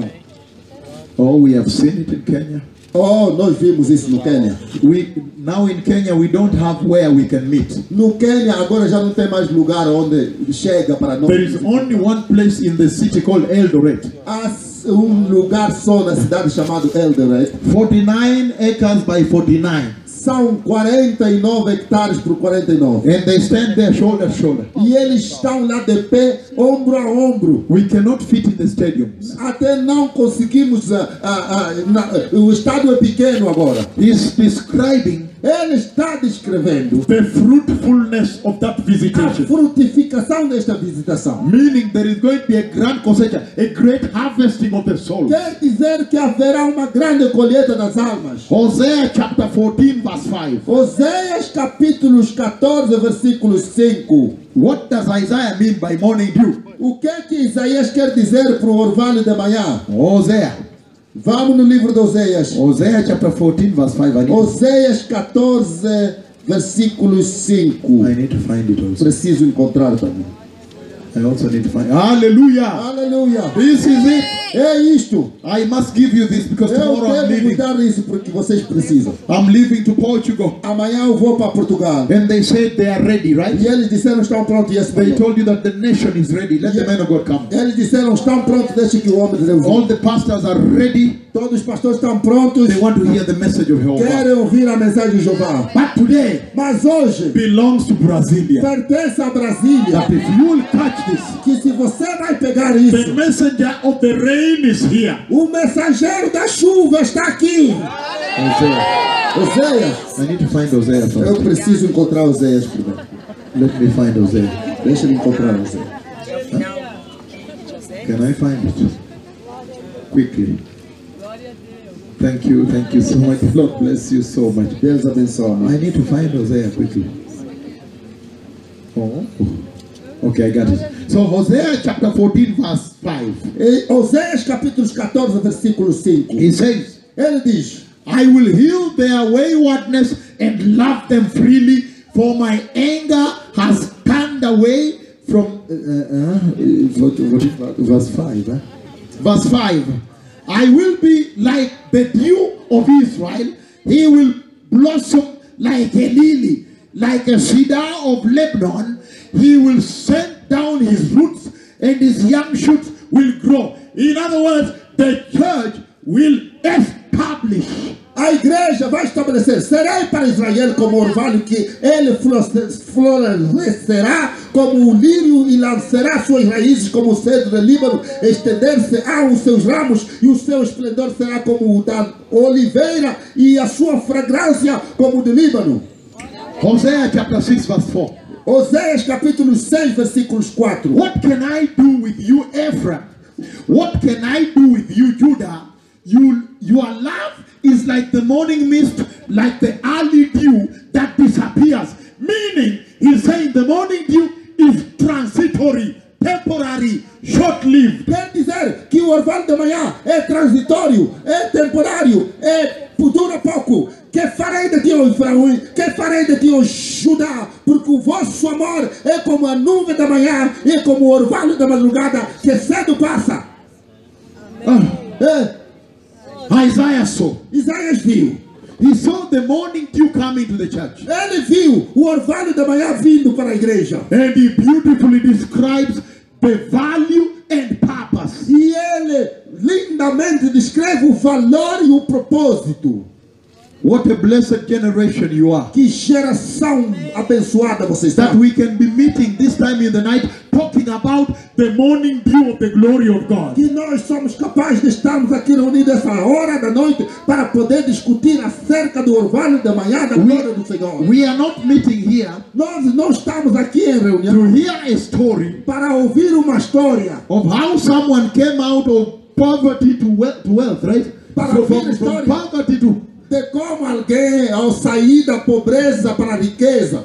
Oh, we have seen it in Kenya. Oh, nós vimos isso no Quênia. We now in Kenya we don't have where we can meet. No Quênia agora já não tem mais lugar onde chega para nós. There is only one place in the city called Eldoret. Há um lugar só na cidade chamado Eldoret. forty-nine acres by forty-nine. São quarenta e nove hectares por quarenta e nove. And they stand there shoulder to shoulder. E eles estão lá de pé, ombro a ombro. We cannot fit in the stadiums. Até não conseguimos. ah, ah, ah, na- o estádio é pequeno agora. He's describing Ele está descrevendo the fruitfulness of that a visitation. frutificação desta visitação. Meaning there is going to be a grand cosecha, a great harvesting of the souls. Quer dizer que haverá uma grande colheita das almas. Hosea chapter fourteen verse five. Oséias capítulos catorze, versículo cinco. What does Isaiah mean by morning dew? O que é que Isaías quer dizer para o orvalho de manhã? Hosea. Vamos no livro de Oséias. Hosea chapter fourteen verse five. I need, Oséias catorze, versículo cinco. I need to find it also. Preciso encontrar também. I also need to find. Hallelujah. Aleluia. This is it. É isto. I must give you this because Eu tomorrow I'm devo leaving. cuidar disso porque vocês precisam. I'm leaving to Portugal. Amanhã eu vou para Portugal. And they said they are ready, right? E eles disseram estão prontos. E esse They falou. told you that the nation is ready. Let the man of God come. Eles disseram estão prontos, deixe que o homem de Deus All venha. the pastors are ready. Todos os pastores estão prontos. They want to hear the message of Jehovah. Querem ouvir a mensagem de Jeová. But today Mas hoje belongs to Brasilia. pertence a Brasília. That if you will catch this, Que se você vai pegar the isso, messenger of the rain is here. o mensageiro da chuva está aqui. Hosea. Oséias. I need to find Hosea Eu first. preciso encontrar Oséias primeiro. Let me find Hosea. Deixa eu encontrar Oséias. Can I find it? Quickly. Thank you, thank you so much. Lord bless you so much. Deus abençoe. I need to find Hosea quickly. Oh, okay, I got it. So Hosea chapter fourteen, verse five. E Oséias capítulo catorze, versículo cinco. He says, Ele diz: I will heal their waywardness and love them freely, for my anger has turned away from. Uh, uh, what, what, verse five. Huh? Verse five. I will be like the dew of Israel. He will blossom like a lily, like a cedar of Lebanon. He will send down his roots, and his young shoots will grow. In other words, the church will establish. A igreja vai estabelecer: serei para Israel como orvalho que ele florescerá como o lírio e lançará suas raízes como o cedro do Líbano, estender-se-á os seus ramos e o seu esplendor será como o da oliveira e a sua fragrância como o do Líbano. Hosea chapter six verse four. Oséias capítulo seis, versículos quatro. What can I do with you, Ephraim? What can I do with you, Judah? You, your love is like the morning mist, like the early dew that disappears. Meaning, he's saying the morning dew is transitory, temporary, short-lived. Quer dizer que o orvalho da manhã é transitório, é temporário, é dura pouco. Que farei de ti, ó Efraim? Que farei de ti, ó Judá? Porque o vosso amor é como a nuvem da manhã, é como o orvalho da madrugada, que cedo passa. Ah, É, Isaiah saw. Isaías viu. He saw the morning dew coming to the church. Ele viu o orvalho da manhã vindo para a igreja. And he beautifully describes the value and purpose. E ele lindamente descreve o valor e o propósito. What a blessed generation you are. Que geração abençoada você está. That we can be meeting this time in the night talking about the morning dew of the glory of God. Que nós somos capazes de estarmos aqui reunidos essa hora da noite para poder discutir acerca do orvalho da manhã da glória do Senhor. We are not meeting here Nós não estamos aqui em to reunião hear a story para ouvir uma história of how someone came out of poverty to wealth, to wealth right? Para So ouvir from, a from história. poverty to de como alguém ao sair da pobreza para a riqueza.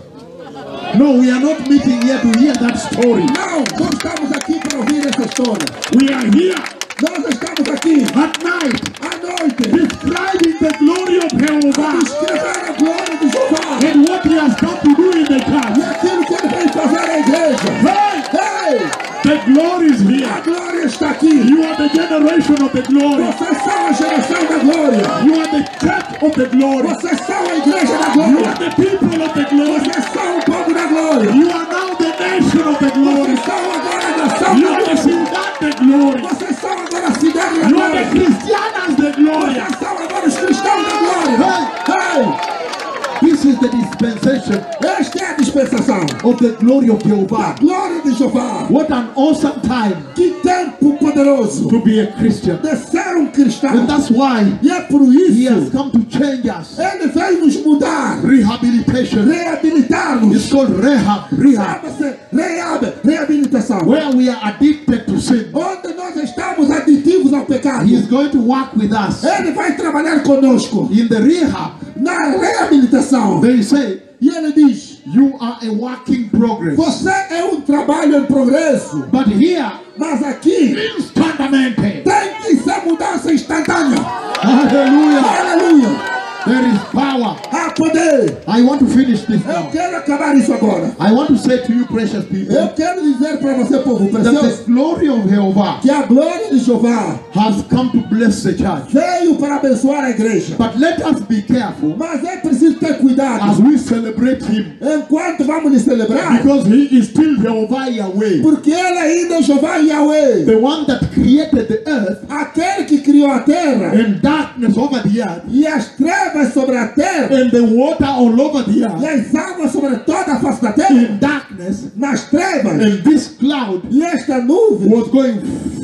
no, we are not meeting here to hear that story. Não, não estamos aqui para ouvir essa história. We are here Nós estamos aqui at night à noite describing the glory of para Jehovah descrever a glória de Jeová and what he has come to do in the e church. aquilo que ele vem fazer na igreja. Hey, Ei, the glory is a here. glória está aqui. You are the generation of the glory. Vocês são a geração da glória. You are the church of the glory. Vocês são a igreja da You glória. are the people of the glory. Vocês são o povo da glória. You are now the nation of the glory. Vocês são agora a nação You da are the glória. ciudad the glory. Vocês são agora a cidade da You are glória. the Christianas the glory. Vocês são agora os cristãos da glória. Ei, This is the dispensation esta é a dispensação of the glory of da Jehovah. glória de Jeová. What an awesome time Que tempo poderoso to be a Christian. de ser um cristão. And that's why E é por he has isso come to change us. ele veio nos mudar, Rehabilitation. It's reabilitar-nos. called rehab. Rehab. Chama-se reab, reabilitação. Where we are addicted to sin. Onde nós estamos aditivos ao pecado. He is going to work with us. Ele vai trabalhar conosco In the rehab, na reabilitação. they say, E ele diz: you are a work in progress. você é um trabalho em progresso. But here, Mas aqui instantamente, tem que ser mudança instantânea. hallelujah, Aleluia. there is power. Há poder. I want to finish this Eu now. quero acabar isso agora. I want to say to you, precious Eu people, quero dizer para você, povo that precioso, the glory of Jehovah que a glória de Jeová has come to bless the church. veio para abençoar a igreja. But let us be careful Mas é preciso ter as cuidado we celebrate him, enquanto vamos lhe celebrar, because he is still Jehovah Yahweh, porque ele ainda é Jeová Yahweh, the one that created the earth aquele que criou a terra and darkness over the earth e as trevas sobre a terra and the water all over the e earth as águas sobre toda a face da terra, in darkness, nas trevas, and this cloud e esta nuvem was going.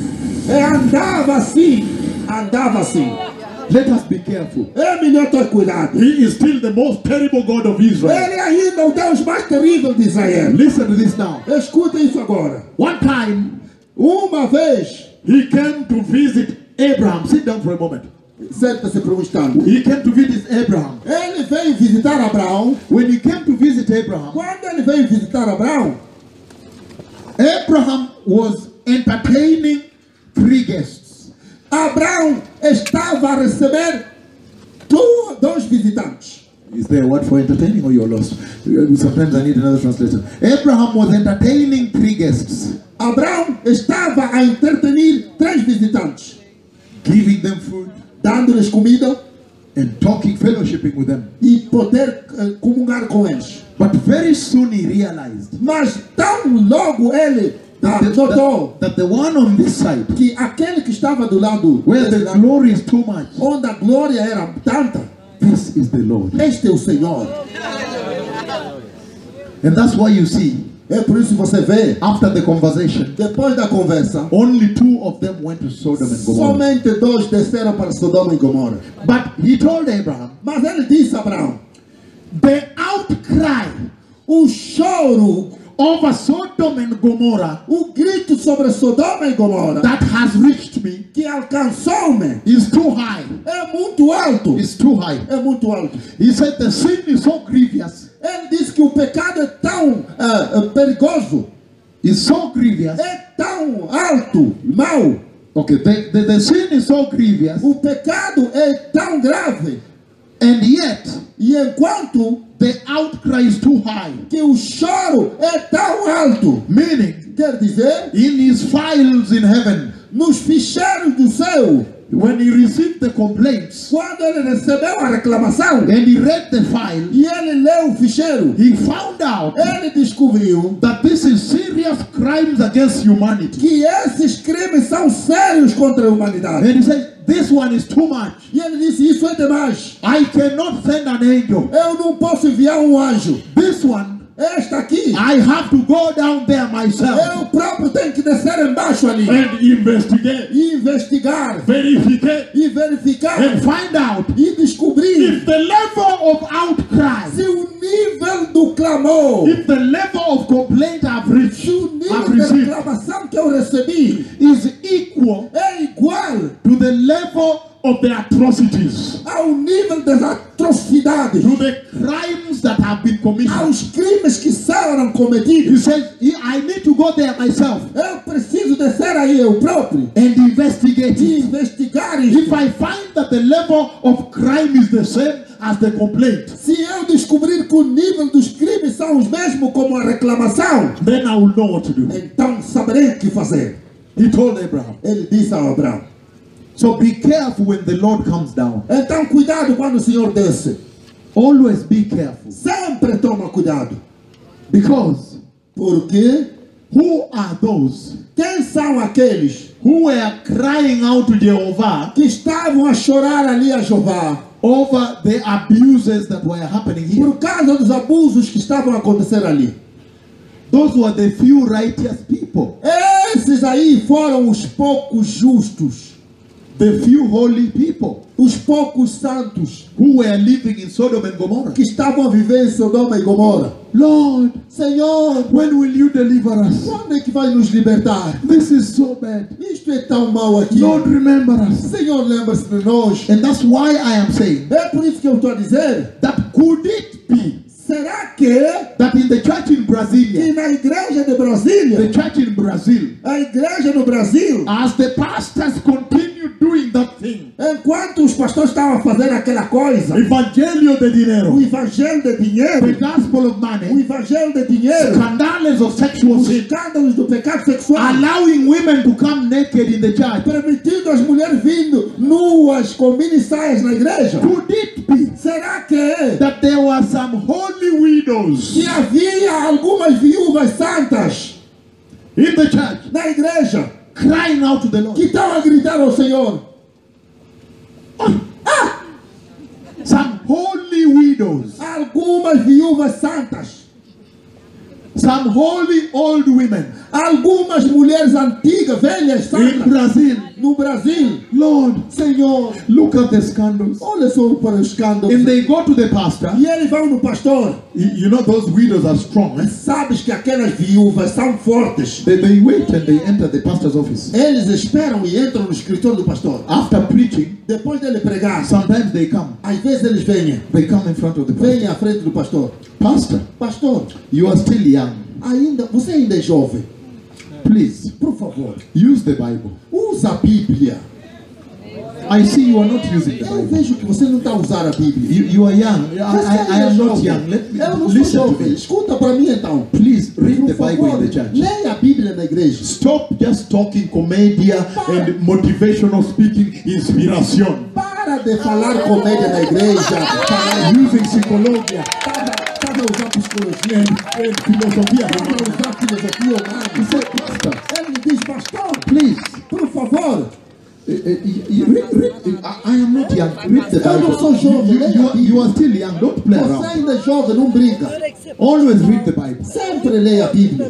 é, andava assim, andava assim. Let us be careful. É melhor ter cuidado. He is still the most terrible God of Israel. Ele ainda é o Deus mais terrível de Israel. Listen to this now. Escuta isso agora. One time Uma vez, he came to visit Abraham. Sit down for a moment. senta-se por um instante. He came to visit Abraham. Ele veio visitar Abraão. When he came to visit Abraham, Quando ele veio visitar Abraão, Abraham was entertaining three guests. Abraão estava a receber do- dois visitantes. Is there a word for entertaining or you're lost? Sometimes I need another translation. Abraham was entertaining three guests, Abraão estava a entretenir três visitantes, giving them food dando-lhes comida and talking, fellowshipping with them. e poder eh, comungar com eles. But very soon he realized Mas tão logo ele ah, that the, notou that, that the one on this side, que aquele que estava do lado where the glory is too much, onde a glória era tanta, this is the Lord. este é o Senhor. And that's why you see, É por isso que você vê, after the conversation, depois da conversa, only two of them went to Sodom and Gomorrah. somente dois desceram para Sodoma e Gomorra. But he told Abraham, Mas ele disse a Abraão: the outcry o choro, over Sodom and Gomorrah o grito sobre Sodoma e Gomorra that has reached me que alcançou-me is too high. é muito alto. It's too high. É muito alto. He said the sin is so grievous. Ele disse que o pecado é tão ah, ah, perigoso, It's so grievous. é tão alto, mau. Okay, the, the, the sin is so grievous, O pecado é tão grave. and yet E enquanto the outcry is too high. que o choro é tão alto, Meaning, quer dizer, in his files in heaven, nos ficheiros do céu, when he received the complaints quando ele recebeu a reclamação and he read the file, e ele leu o ficheiro, he found out ele descobriu that this is serious crimes against humanity. que esses crimes são sérios contra a humanidade. And he said, this one is too much. E ele disse, isso é demais. I cannot send an angel. Eu não posso enviar um anjo. This one, Esta aqui, I have to go down there myself eu próprio tenho que descer embaixo ali. and investigate, E investigar. verificate, E verificar. and find out E descobrir if the level of outcry, se o nível do clamor, if the level of complaint I've se reached, o I've nível da received, reclamação que eu recebi is equal é igual to the level of the atrocities, ao nível das atrocidades, to the crimes that have been committed. aos crimes que foram He cometidos. says, I need to go there myself Eu preciso descer aí eu próprio and investigate e it. investigar If isso. I find that the level of crime is the same as the complaint, Se eu descobrir que o nível dos crimes são os mesmos como a reclamação, then I will know what to do. então saberei o que fazer. He told Abraham. Ele disse a Abraão. So be careful when the Lord comes down. Então cuidado quando o Senhor desce. Always be careful. Sempre toma cuidado. Because Porque who are those quem são aqueles who were crying out to Jehovah que estavam a chorar ali a Jeová over the abuses that were happening here? por causa dos abusos que estavam a acontecer ali? Those were the few righteous people, Esses aí foram os poucos justos, the few holy people os poucos santos who were living in Sodom and Gomorrah. que estavam a viver em Sodoma e Gomorra. Lord, Senhor, when will you deliver us? quando é que vai nos libertar? This is so bad. Isto é tão mal aqui. Lord, remember us. Senhor, lembra-se de nós. And that's why I am saying É por isso que eu estou a dizer, that could it be será que that in the church in que Brasilia, na igreja de Brasília, the church in Brazil, a igreja no Brasil, as the pastors continue doing that thing, enquanto os pastores estavam a fazer aquela coisa, evangelio de o dinero, evangelho de the dinheiro, gospel of o money, evangelho de dinheiro, scandals of sexual os sin, escândalos do pecado sexual, allowing women to come naked in the church, permitindo as mulheres vindo nuas com mini saias na igreja. could it be Será que é that there were some holy widows que havia algumas viúvas santas in the church na igreja crying out to the que Lord? estão a gritar ao Senhor? Some holy widows, Algumas viúvas santas, some holy old women algumas mulheres antigas, velhas, in santas, Brazil. no Brasil. Lord, Senhor, look at the scandals. olha só para os escândalos. And they go to the pastor. E eles vão no pastor. You you know those widows are strong. Eh? Sabes que aquelas viúvas são fortes. They, they wait and they enter the pastor's office. Eles esperam e entram no escritório do pastor. After preaching, Depois dele pregar, sometimes they come. às vezes eles vêm, They come in front of the pastor. vêm à frente do pastor. Pastor, Pastor, you are still young. ainda, você ainda é jovem. Please, Por favor, use the Bible. usa a Bíblia. I see you are not using the Eu Bible. vejo que você não está a usar a Bíblia. You, you are young. I, Você I, I ainda é am not jovem. young. Let me Eu não sou listen to jovem. me. Escuta para mim então. Please read Por the Bible favor, in the church. leia a Bíblia na igreja. Stop just talking comedia and motivational speaking, inspiration, Para de falar comédia na igreja. Para, using psychology para, para usar psicologia. and, and philosophy. Para usar filosofia He humana. said, Pastor, Ele diz, pastor, please, por favor. uh, uh, you read, read, I, I am not young. Read the Eu não Bible. sou jovem, You, leia you, a are, you are still young. Don't play Você around. ainda é jovem, não brinca. Always read the Bible. Sempre leia a Bíblia.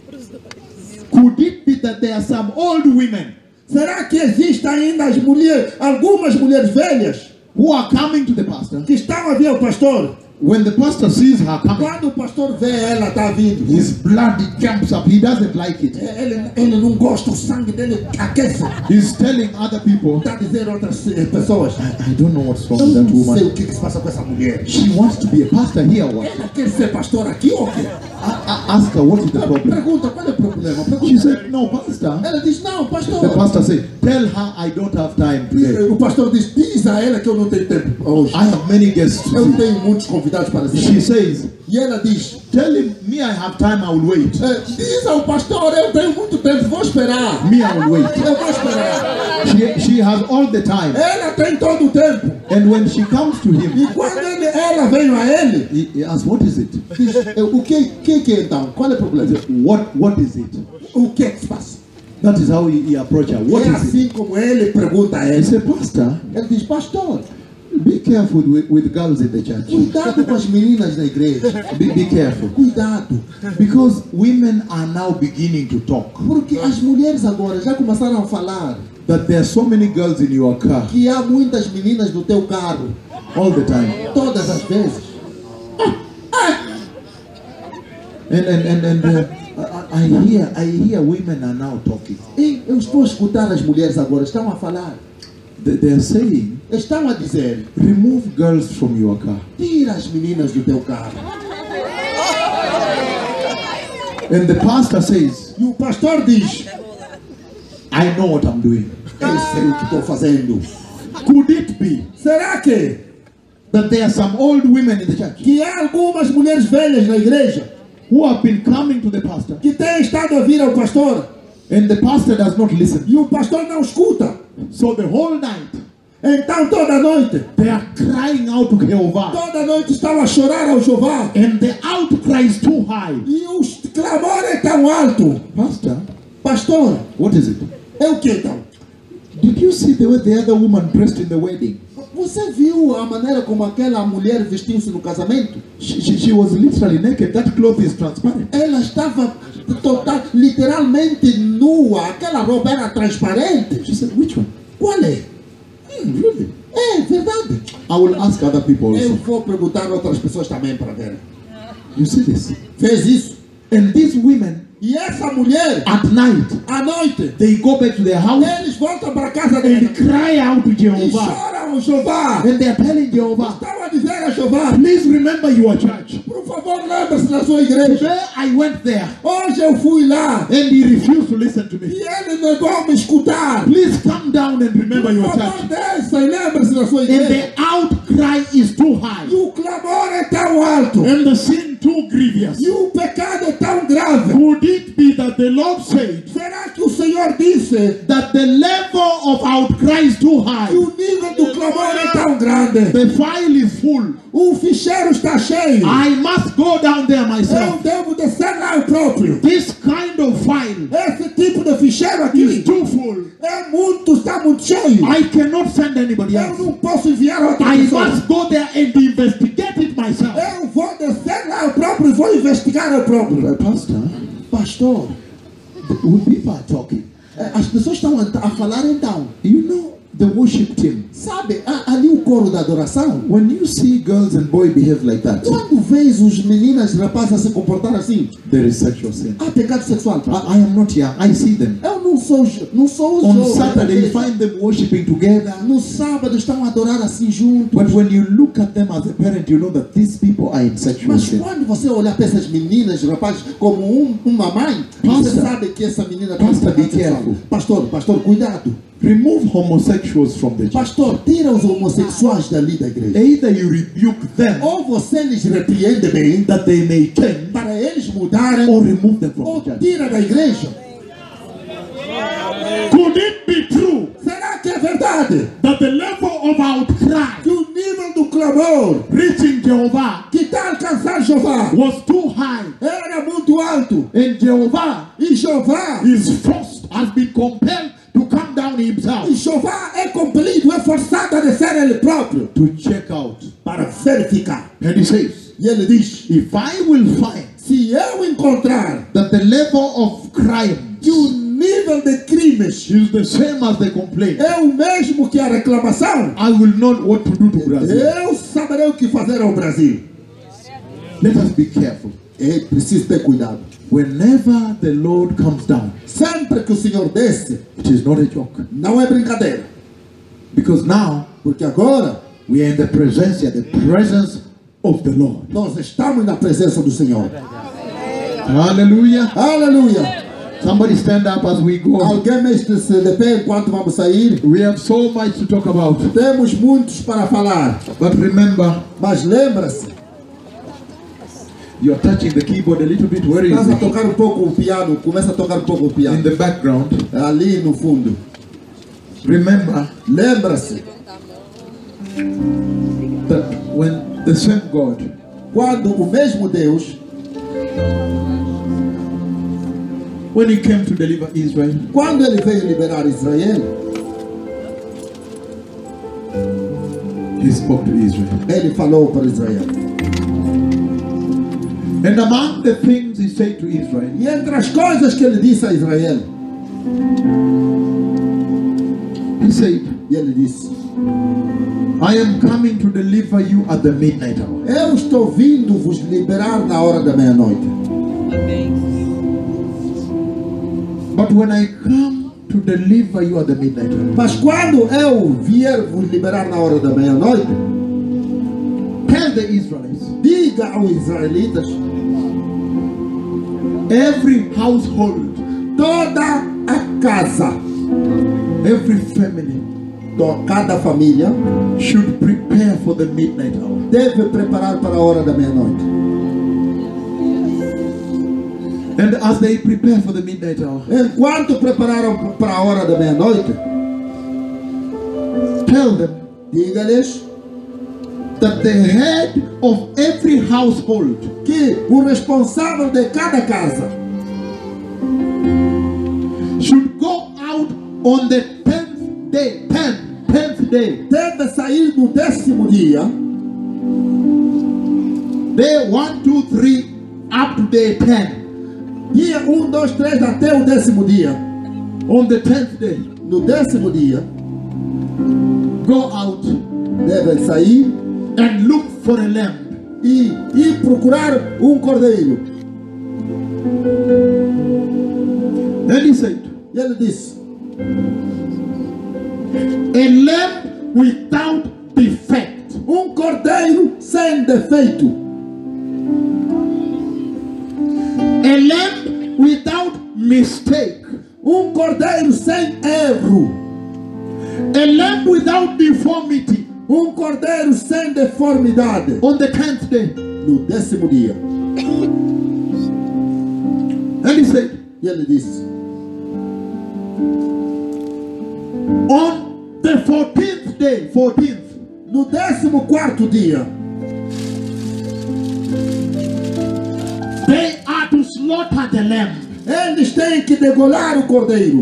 Could it be that there are some old women Será que existem ainda as mulheres, algumas mulheres velhas who are coming to the pastor? que estão a ver o pastor? When the pastor sees her coming, Quando o pastor vê ela tá vindo, his blood jumps up. He doesn't like it. ele, ele não gosta, o sangue dele aquece. He's telling other people, Está a dizer a outras eh, pessoas, I don't know what's wrong eu with that não sei woman. o que, que se passa com essa mulher. She wants to be a pastor here. What? Ela quer ser pastor aqui ou quê? I, I ask her what is the problem. Pergunta, qual é o problema? She Pergunta. said, no, pastor. Ela diz, não, The pastor. pastor said, tell her I don't have time today. O pastor diz, diz a ela que eu não tenho tempo hoje. I have many guests to Eu see. tenho muitos convidados para She ser. says, E ela diz, tell him, me I have time, I will wait. eh, diz ao pastor, eu tenho muito tempo, vou esperar. Me I will wait. Eu vou esperar. She, she has all the time. Ela tem todo o tempo. And when she comes to him, E quando ele, ela veio a ele, he, he asks, what is it? diz, "Eh, o que, que que é então? Qual é o problema? What, what is it? O que é que se passa? That is how he, he approached her. What É is it? assim como ele pergunta a He ele. said, Pastor, Ele diz, pastor, be careful with, with girls in the church. cuidado com as meninas na igreja. Be, be careful. Cuidado. Because women are now beginning to talk. Porque as mulheres agora já começaram a falar That there are so many girls in your car que há muitas meninas no teu carro. all the time. Todas as vezes. And and and, and uh, I, I hear I hear women are now talking. E eu estou a escutar as mulheres agora. Estão a falar. They, they are saying, Estão a dizer, remove girls from your car. tira as meninas do teu carro. And the pastor says, E o pastor diz, I know what I'm doing. eu sei o que estou fazendo. Could it be Será que, that there are some old women in the church que há algumas mulheres velhas na igreja who have been coming to the pastor que têm estado a vir ao pastor and the pastor does not listen? e o pastor não escuta? So the whole night Então toda noite, they are crying out to Jehovah, toda noite estão a chorar ao Jeová. and the outcry is too high. E o clamor é tão alto. Pastor, Pastor, what is it? é o que então? Did you see the way the other woman dressed in the wedding? Você viu a maneira como aquela mulher vestiu-se no casamento? She, she, she was literally naked. That cloth is transparent. Ela estava total, literalmente nua. Aquela roupa era transparente. She said, which one? Qual é? Hmm, really? É verdade. I will ask other people Eu also. vou perguntar a outras pessoas também para ver. You see this? Fez isso? And these women, E essa mulher, at night, à noite, they go back to their house eles voltam para a casa dele and cry out to e Jehovah. choram ao Jeová. And they are telling Jehovah, Estão a dizer a Jeová, please remember your church. por favor, lembre-se da sua igreja. Today I went there Hoje eu fui lá and he refused to listen to e me. ele negou me escutar. Please come down and remember Por your favor, church. desça e lembre-se da sua And igreja. the outcry is too high. E o clamor é tão alto. And the sin too grievous. E o pecado é tão grave. Could it be that the Lord said Será que o Senhor disse that the level of outcry is too high? que o nível do clamor é tão grande? The file is full. O ficheiro está cheio. I must go down there Eu myself. devo descer lá eu próprio. This kind of file Esse tipo de ficheiro is aqui too full. é muito, está muito cheio. I cannot send anybody Eu else. não posso enviar outra I pessoa. must go there and investigate it myself. Eu vou descer lá eu próprio e vou investigar eu próprio. Pastor, Pastor, when people are talking, eh, as pessoas estão a, a falar então. you know, the worship team, Sabe, a- ali o coro da adoração. when you see girls and boys behave like that, Quando vês os meninas e rapazes a se comportar assim, there is sexual sin. há pecado sexual. I, I am not young. I see them. Eu não sou, jo- não sou On jovem. Saturday, you find them worshiping together. No sábado estão a adorar assim juntos. But when you look at them as a parent, you know that these people are in sexual Mas sin. quando você olhar para essas meninas e rapazes como um, uma mãe, você Pastor, sabe que essa menina está Pastor, be sexual. careful. Pastor, pastor, cuidado. Remove homosexuals from the church. Pastor, tira os homossexuais dali da igreja. Either you rebuke them Ou você lhes repreende bem that they may change, para eles mudarem, or remove them from ou the church. tira da igreja. Could it be true Será que é verdade that the level of outcry que o nível do clamor reaching Jehovah que está a alcançar Jeová was too high, era muito alto? and Jehovah E Jeová, is forced, has been compelled to come down himself e Jeová é compelido, é forçado a descer ele próprio to check out? para verificar. And he says, E ele diz, if I will find se eu encontrar that the level of crime que o nível de crimes is the same as the complaint, é o mesmo que a reclamação, I will know what to do to Brazil. eu saberei o que fazer ao Brasil. Let us be careful. É preciso ter cuidado. Whenever the Lord comes down, Sempre que o Senhor desce, it is not a joke. não é brincadeira. Because now Porque agora we are in the presence, the presence of the Lord. nós estamos na presença do Senhor. Hallelujah. Aleluia. Somebody stand up as we go. Alguém mexe-se de pé enquanto vamos sair. We have so much to talk about. Temos muitos para falar. But remember, Mas lembra-se, you are touching the keyboard a little bit. Where is começa a it? tocar um pouco o piano. Começa a tocar um pouco o In piano. the background. Ali no fundo. Remember Lembra-se, that when the same God quando o mesmo Deus, when he came to deliver Israel, Quando ele veio liberar Israel, he spoke to Israel. ele falou para Israel. And among the things he said to Israel, E entre as coisas que ele disse a Israel, he said, e ele disse: I am coming to deliver you at the midnight hour. Eu estou vindo vos liberar na hora da meia-noite. But when I come to deliver you at the midnight hour, Mas quando eu vier vos liberar na hora da meia-noite, tell the Israelites, diga aos israelitas: every household, toda a casa, every family to- cada família should prepare for the midnight hour. deve preparar para a hora da meia-noite. And as they prepare for the midnight hour, Enquanto prepararam para a hora da meia-noite, tell them diga-lhes that the head of every household que o responsável de cada casa should go out on the tenth day, tenth, tenth day, deve sair no décimo dia, day one, two, three, up to day ten. dia um, dois, três até o décimo dia. On the tenth day, No décimo dia, go out devem sair and look for a lamb. e ir procurar um cordeiro. Then he said, E ele disse: a lamb without defect. um cordeiro sem defeito, A lamb without mistake. um cordeiro sem erro, A lamb without deformity. um cordeiro sem deformidade. On the tenth day. No décimo dia. And he said, E ele disse: on the fourteenth day, fourteenth, no décimo quarto dia, they are to slaughter the lamb. eles têm que degolar o cordeiro.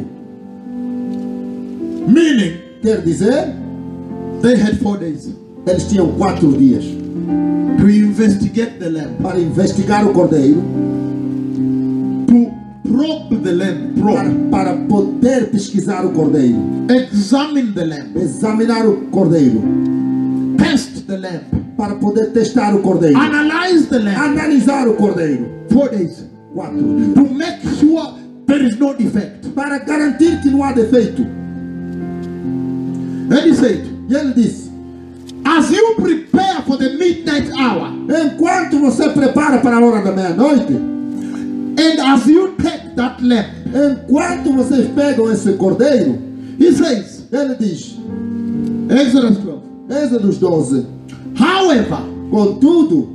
Meaning, Quer dizer, they had four days eles tinham quatro dias to investigate the lamb, para investigar o cordeiro, to probe the lamb, para, probe, para poder pesquisar o cordeiro, examine the lamb, examinar o cordeiro, test the lamb, para poder testar o cordeiro, analyze the lamb. analisar o cordeiro. Four days Quatro dias. to make sure there is no defect. Para garantir que não há defeito. And he said, E ele disse: as you prepare for the midnight hour, enquanto você prepara para a hora da meia-noite, and as you take that lamb, enquanto vocês pegam esse cordeiro, he says, ele diz, Exodus twelve, Êxodo doze, however, contudo,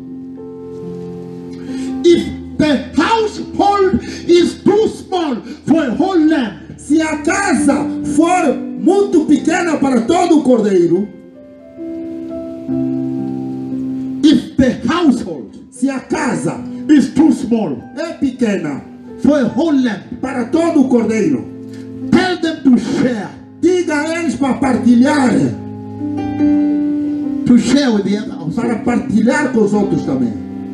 if the household is too small for a whole lamb, se a casa for muito pequena para todo o cordeiro, if the household se a casa is too small é pequena for a whole lamb, para todo o cordeiro, tell them to share, diga a eles para partilhar, to share with the other household. para partilhar com os outros também.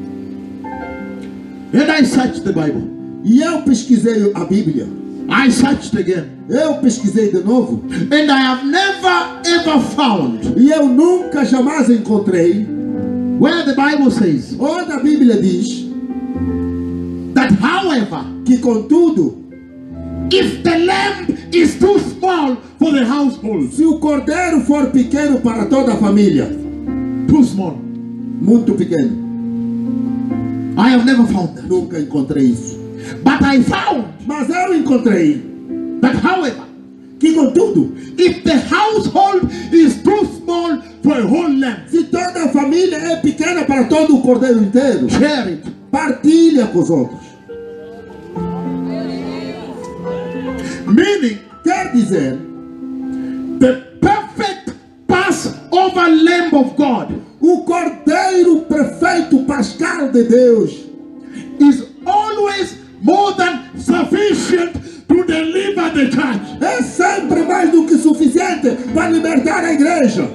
And I searched the Bible. E eu pesquisei a Bíblia, I searched again. eu pesquisei de novo, And I have never ever found e eu nunca jamais encontrei where the Bible says onde a Bíblia diz that, however, que, contudo, if the lamb is too small for the household, se o cordeiro for pequeno para toda a família, too small, muito pequeno, I have never found that. nunca encontrei isso. But I found Mas eu encontrei that, however, que, contudo, if the household is too small for a whole lamb, se toda a família é pequena para todo o cordeiro inteiro, share it. partilha com os outros. Meaning, Quer dizer, the perfect Passover Lamb of God o cordeiro perfeito pascal de Deus is always more than sufficient to deliver the church. É sempre mais do que suficiente para libertar a igreja.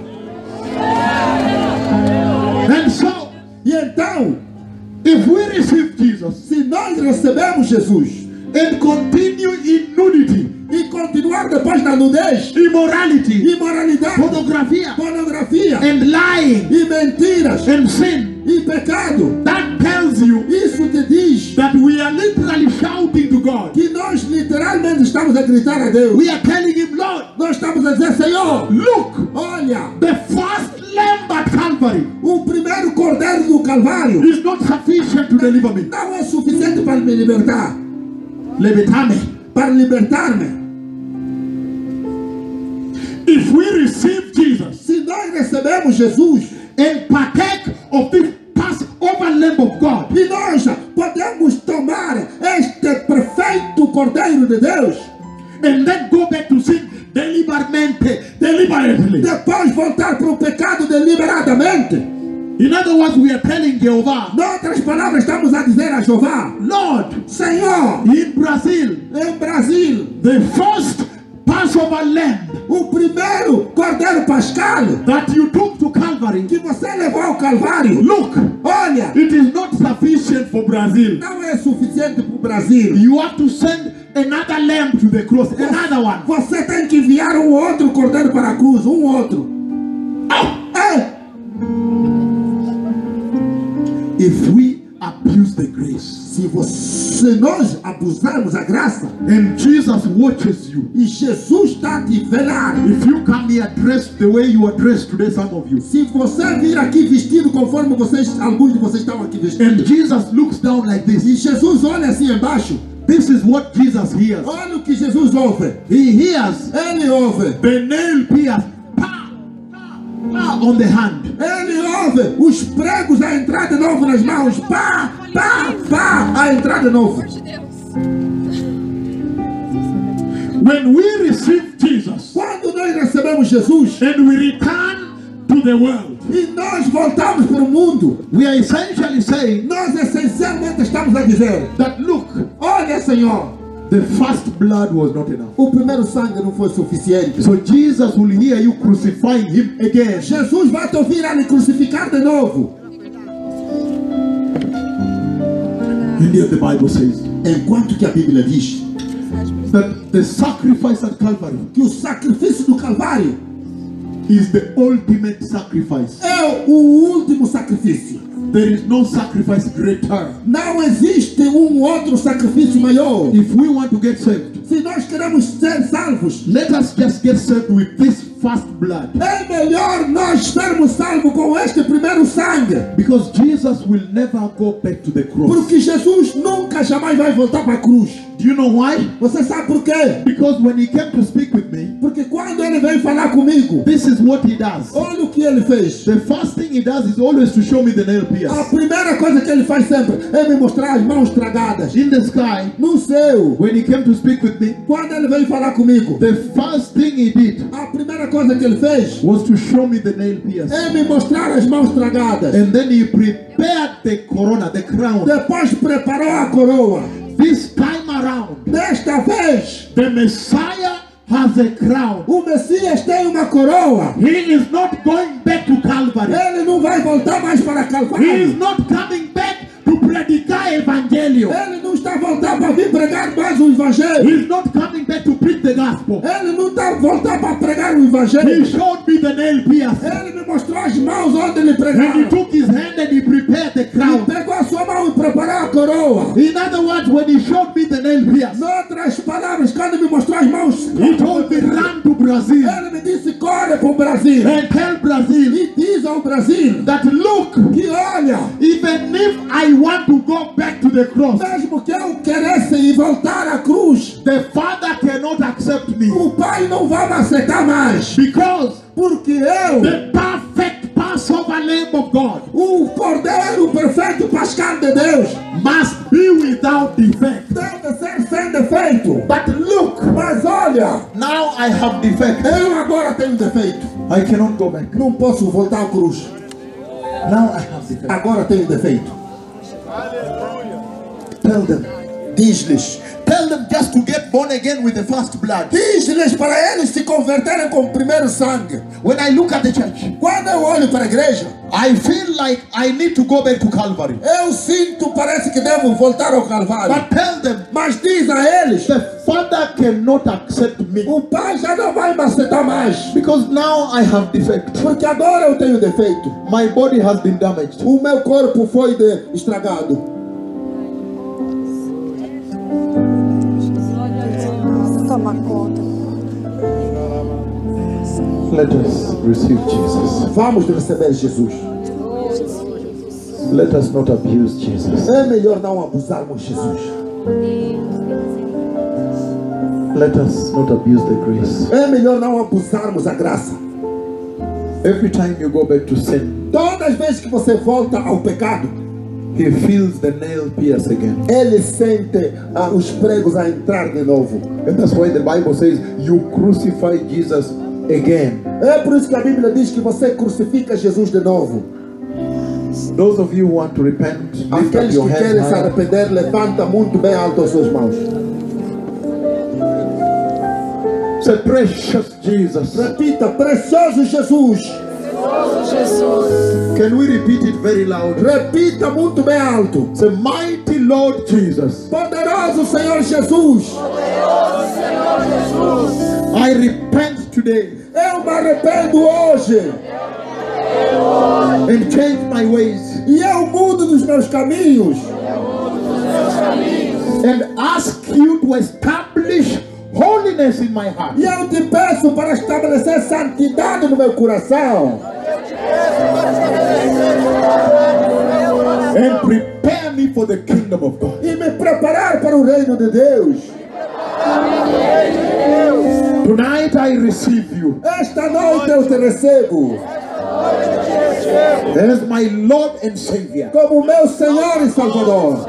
And so, E então, if we receive Jesus se nós recebemos Jesus and continue in nudity, e continuar depois na nudez, immorality, imoralidade, pornography, pornografia and lying, e mentiras and sin, e pecado, that tells you isso te diz that we are literally shouting to God. que nós literalmente estamos a gritar a Deus. We are telling him, Lord, Nós estamos a dizer, Senhor, look, olha, the first lamb at Calvary o primeiro cordeiro do Calvário is not sufficient to deliver me. não é suficiente para me libertar, Libertame. para libertar-me. If we receive Jesus Se nós recebemos Jesus and partake of this Passover Lamb of God, e nós podemos tomar este perfeito cordeiro de Deus, and then go back to sin deliberately, deliberately. depois voltar para o pecado deliberadamente. In other words, we are telling Jehovah, Em outras palavras, estamos a dizer a Jeová, Lord, Senhor, in Brazil, em Brasil, the first Passover Lamb o primeiro cordeiro pascal that you took to Calvary, que você levou ao Calvário, look, olha, it is not sufficient for Brazil. não é suficiente para o Brasil. You have to send another lamb to the cross, another one. Você tem que enviar um outro cordeiro para a cruz, um outro. É. If we abuse the grace Se, você, se nós abusarmos a graça and Jesus watches you, e Jesus está a te velar, if you come here dressed the way you are dressed today, some of you, se você vir aqui vestido conforme vocês, alguns de vocês estão aqui and vestidos, Jesus looks down like this, e Jesus olha assim embaixo, this is what Jesus hears. olha o que Jesus ouve. He hears Ele ouve, the nail pierce pa, pa, pa, on the hand. ele ouve os pregos a entrar de novo nas mãos, pá, pá, pá, a entrar de novo. When we receive Jesus Quando nós recebemos Jesus and we return to the world, e nós voltamos para o mundo, we are essentially saying nós essencialmente estamos a dizer, that look, olha, Senhor, the first blood was not enough. o primeiro sangue não foi suficiente. So Jesus will hear you crucifying him again. Jesus vai te ouvir a lhe crucificar de novo. And yet the Bible says Enquanto que a Bíblia diz that the sacrifice at Calvary que o sacrifício do Calvário is the ultimate sacrifice. é o último sacrifício. There is no sacrifice greater. Não existe um outro sacrifício maior. If we want to get saved, Se nós queremos ser salvos, let us just get saved with this first blood. é melhor nós sermos salvos com este primeiro sangue. Because Jesus will never go back to the cross. Porque Jesus nunca jamais vai voltar para a cruz. Do you know why? Você sabe por quê? Because when he came to speak with me, Porque quando ele veio falar comigo, this is what he does. olha o que ele fez. The first thing he does is always to show me the nail A pierce. primeira coisa que ele faz sempre é me mostrar as mãos tragadas. In the sky, No céu, when he came to speak with me, quando ele veio falar comigo, the first thing he did a primeira coisa que ele fez was to show me the nail pierce. é me mostrar as mãos tragadas. And then he prepared the corona, the crown. Depois preparou a coroa. This time around, Desta vez, the Messiah has a crown. o Messias tem uma coroa. He is not going back to Calvary. Ele não vai voltar mais para He is Calvário. not coming back to predicar evangelho. Ele não está voltando para vir pregar mais o Evangelho. He is not coming back to preach the gospel. Ele não está voltando para pregar o He Evangelho. showed me the nail pierce. Ele me mostrou as mãos onde ele And he pregava. took his hand and he prepared the Ele crown. pegou a sua mão e preparou a coroa. In other words, when he showed me the nail pierce, Em outras palavras, quando me mostrou as mãos, he told me run to Brazil ele me disse, corre para o Brasil. and tell Brazil E diz ao Brasil that look, que olha, even if I want to go back to the cross, mesmo que eu queresse ir voltar à cruz, the Father cannot accept me o Pai não vai me aceitar mais. because Porque eu, the perfect Passover Lamb of God o Cordeiro perfeito Pascal de Deus, must be without defect. deve ser sem defeito. But look, Mas olha, now I have defect. eu agora tenho defeito. I cannot go back. Não posso voltar à cruz. Now I have defect. Agora tenho defeito. Tell them, Diz-lhes. Tell them just to get born again with the first blood. Diz-lhes para eles se converterem com o primeiro sangue. When I look at the church, Quando eu olho para a igreja, I feel like I need to go back to Calvary. eu sinto, parece que devo voltar ao Calvário. But tell them, Mas diz a eles, the Father cannot accept me o Pai já não vai me aceitar mais. because now I have defect. Porque agora eu tenho defeito. My body has been damaged. O meu corpo foi de- estragado. Toma conta. Let us receive Jesus. Vamos receber Jesus. Let us not abuse Jesus. É melhor não abusarmos de Jesus. Let us not abuse the grace. É melhor não abusarmos a graça. Every time you go back to sin, Todas as vezes que você volta ao pecado, he feels the nail pierce again. ele sente ah, os pregos a entrar de novo. And that's why the Bible says you crucify Jesus again. É por isso que a Bíblia diz que você crucifica Jesus de novo. Those of you who want to repent, lift up Aqueles your que hands querem se high. arrepender, levanta muito bem alto as suas mãos. Say, precious Jesus. Repita, precioso Jesus. Can we repeat it very loud? Repita muito bem alto. Say, mighty Lord Jesus, Poderoso Senhor Jesus. I repent today Eu me arrependo hoje. and change my ways E eu mudo dos meus caminhos. and ask you to establish holiness in my heart. E eu te peço para estabelecer santidade no meu coração. And prepare me for the kingdom of God. E me preparar para o reino de Deus. Tonight I receive you Esta noite eu te recebo as my Lord and Savior. como meu Senhor e Salvador.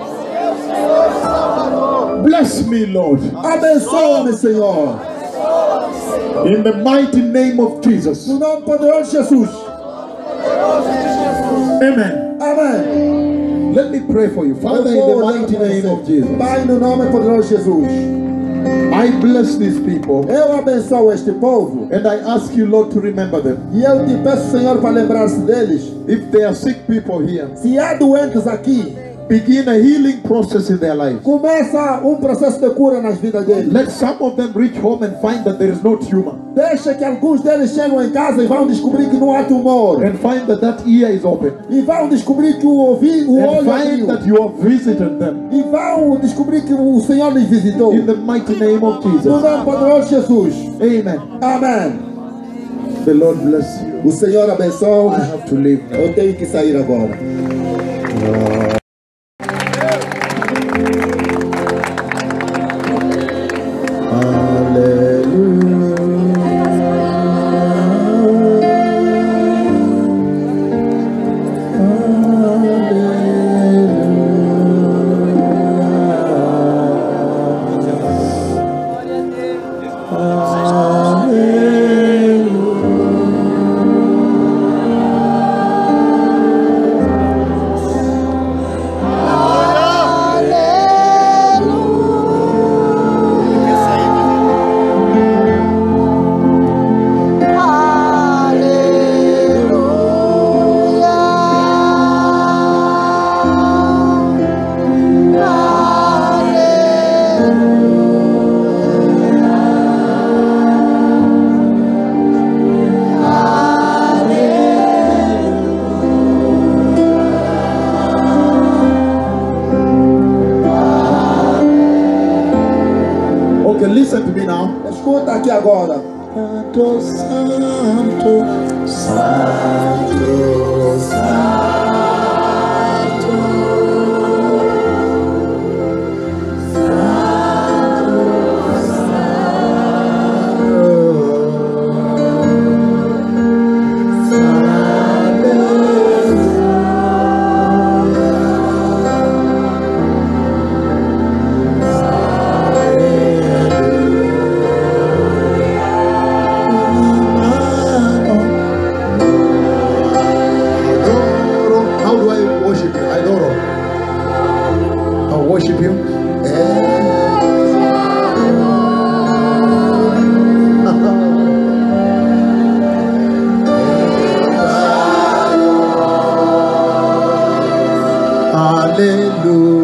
Bless me, Lord, Abençoa-me, Senhor. in the mighty name of Jesus. No nome poderoso de Jesus. Amen. Amém. Let me pray for you. Father, in the mighty name of Jesus, Pai, no nome poderoso de Jesus. I bless these people Eu abençoo este povo. and I ask you, Lord, to remember them. E eu te peço, Senhor, para lembrar-se deles. If there are sick people here, Se há doentes aqui, begin a healing process in their lives. começa um processo de cura nas vidas deles. Let some of them reach home and find that there is no tumor, Deixa que alguns deles chegam em casa e vão descobrir que não há tumor. and find that that ear is open, E vão descobrir que o ouvido, o and olho find abriu. that you have visited them. E vão descobrir que o Senhor lhes visitou. In the mighty name of No Jesus. nome poderoso de Jesus. Amen. Amém. The Lord bless you. O Senhor abençoe. I have to leave now. Eu tenho que sair agora. Okay, listen to me now. Escuta aqui agora. Santo, Santo, Santo, Santo. How do I worship you? I don't know. I worship you. É, Aleluia.